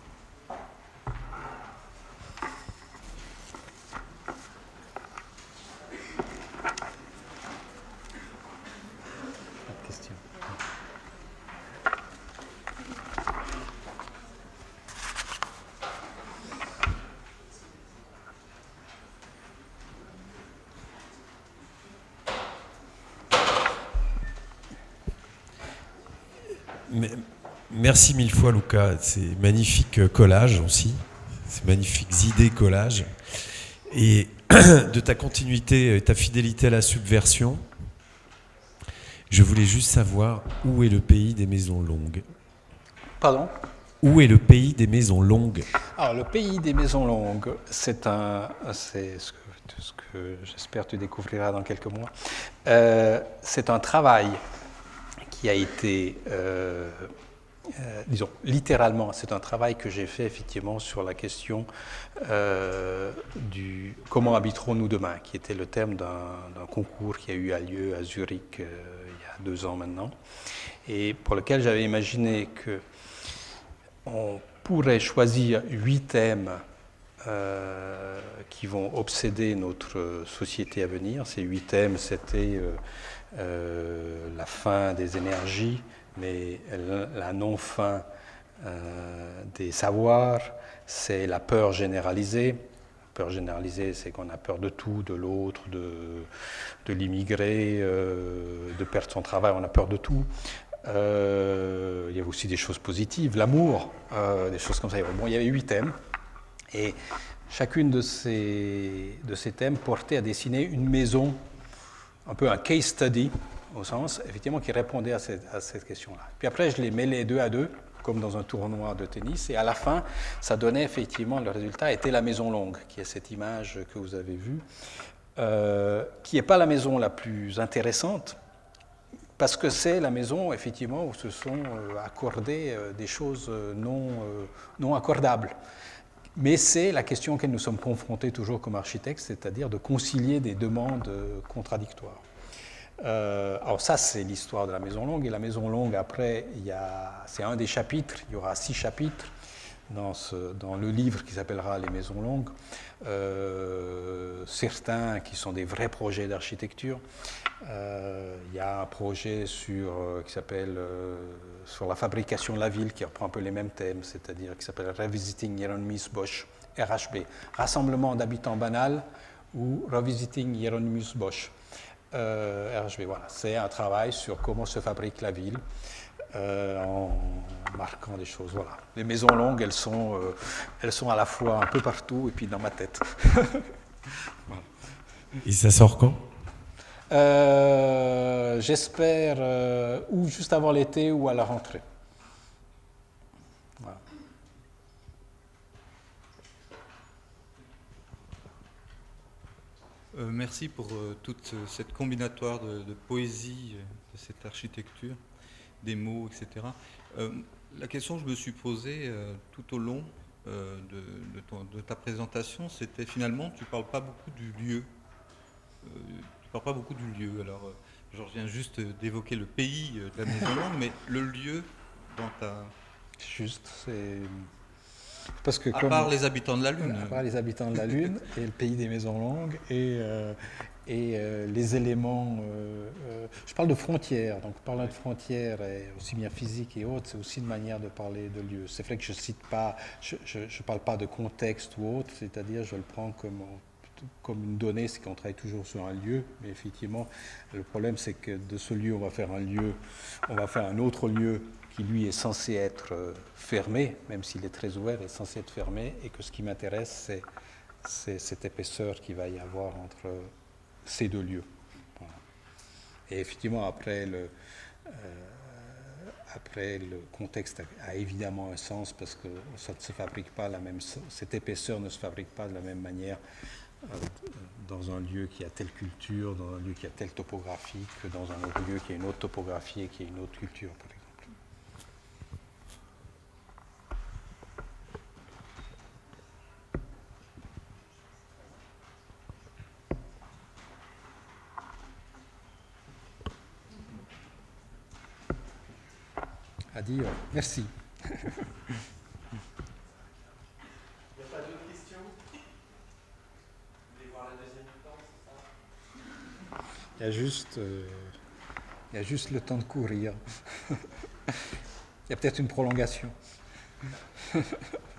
Merci mille fois, Luca. C'est magnifique collage aussi. C'est magnifiques idées collage. Et de ta continuité et ta fidélité à la subversion, je voulais juste savoir où est le pays des maisons longues. Pardon ? Où est le pays des maisons longues? Alors, le pays des maisons longues, c'est un, c'est ce que, ce que j'espère tu découvriras dans quelques mois. Euh, c'est un travail qui a été, euh, euh, disons, littéralement, c'est un travail que j'ai fait effectivement sur la question euh, du comment habiterons-nous demain, qui était le thème d'un concours qui a eu lieu à Zurich euh, il y a deux ans maintenant, et pour lequel j'avais imaginé que on pourrait choisir huit thèmes euh, qui vont obséder notre société à venir. Ces huit thèmes, c'était euh, euh, la fin des énergies, mais la non-fin euh, des savoirs, c'est la peur généralisée. La peur généralisée, c'est qu'on a peur de tout, de l'autre, de, de l'immigré, euh, de perdre son travail, on a peur de tout. Euh, il y avait aussi des choses positives, l'amour, euh, des choses comme ça. Bon, il y avait huit thèmes, et chacune de ces, de ces thèmes portait à dessiner une maison, un peu un case study, au sens, effectivement, qui répondait à cette, à cette question-là. Puis après, je les mêlais deux à deux, comme dans un tournoi de tennis, et à la fin, ça donnait effectivement, le résultat était la maison longue, qui est cette image que vous avez vue, euh, qui n'est pas la maison la plus intéressante, parce que c'est la maison, effectivement, où se sont accordées des choses non, non accordables. Mais c'est la question auquel nous sommes confrontés toujours comme architectes, c'est-à-dire de concilier des demandes contradictoires. Euh, alors ça, c'est l'histoire de la maison longue. Et la maison longue, après, c'est un des chapitres, il y aura six chapitres dans, ce, dans le livre qui s'appellera Les maisons longues. Euh, certains qui sont des vrais projets d'architecture. Euh, il y a un projet sur, euh, qui s'appelle euh, sur la fabrication de la ville, qui reprend un peu les mêmes thèmes, c'est-à-dire qui s'appelle Revisiting Hieronymus Bosch, R H B, Rassemblement d'habitants banals ou Revisiting Hieronymus Bosch, euh, R H B. Voilà, c'est un travail sur comment se fabrique la ville euh, en marquant des choses. Voilà, les maisons longues, elles sont, euh, elles sont à la fois un peu partout et puis dans ma tête. Voilà. Et ça sort quand? Euh, J'espère euh, ou juste avant l'été ou à la rentrée. Voilà. Euh, merci pour euh, toute cette combinatoire de, de poésie, de cette architecture, des mots, et cetera. Euh, la question que je me suis posée euh, tout au long euh, de, de, ton, de ta présentation, c'était finalement, tu ne parles pas beaucoup du lieu. Euh, Je ne parle pas beaucoup du lieu, alors euh, je viens juste d'évoquer le pays euh, de la maison longue, mais le lieu dans ta... Juste, c'est... Parce que à comme... part les habitants de la Lune. À part les habitants de la Lune et le pays des maisons longues et, euh, et euh, les éléments... Euh, euh, je parle de frontières, donc parler de frontières, et aussi bien physiques et autres, c'est aussi une manière de parler de lieu. C'est vrai que je cite pas, je ne parle pas de contexte ou autre, c'est-à-dire je le prends comme... comme une donnée, c'est qu'on travaille toujours sur un lieu, mais effectivement, le problème, c'est que de ce lieu, on va faire un lieu, on va faire un autre lieu qui, lui, est censé être fermé, même s'il est très ouvert, est censé être fermé, et que ce qui m'intéresse, c'est cette épaisseur qu'il va y avoir entre ces deux lieux. Voilà. Et effectivement, après le, euh, après, le contexte a, a évidemment un sens, parce que ça ne se fabrique pas la même, cette épaisseur ne se fabrique pas de la même manière dans un lieu qui a telle culture, dans un lieu qui a telle topographie, que dans un autre lieu qui a une autre topographie et qui a une autre culture, par exemple. à dire merci. Il n'y a pas d'autres questions? Vous voulez voir la deuxième mi-temps, c'est ça? Il y a juste, euh, il y a juste le temps de courir. Il y a peut-être une prolongation.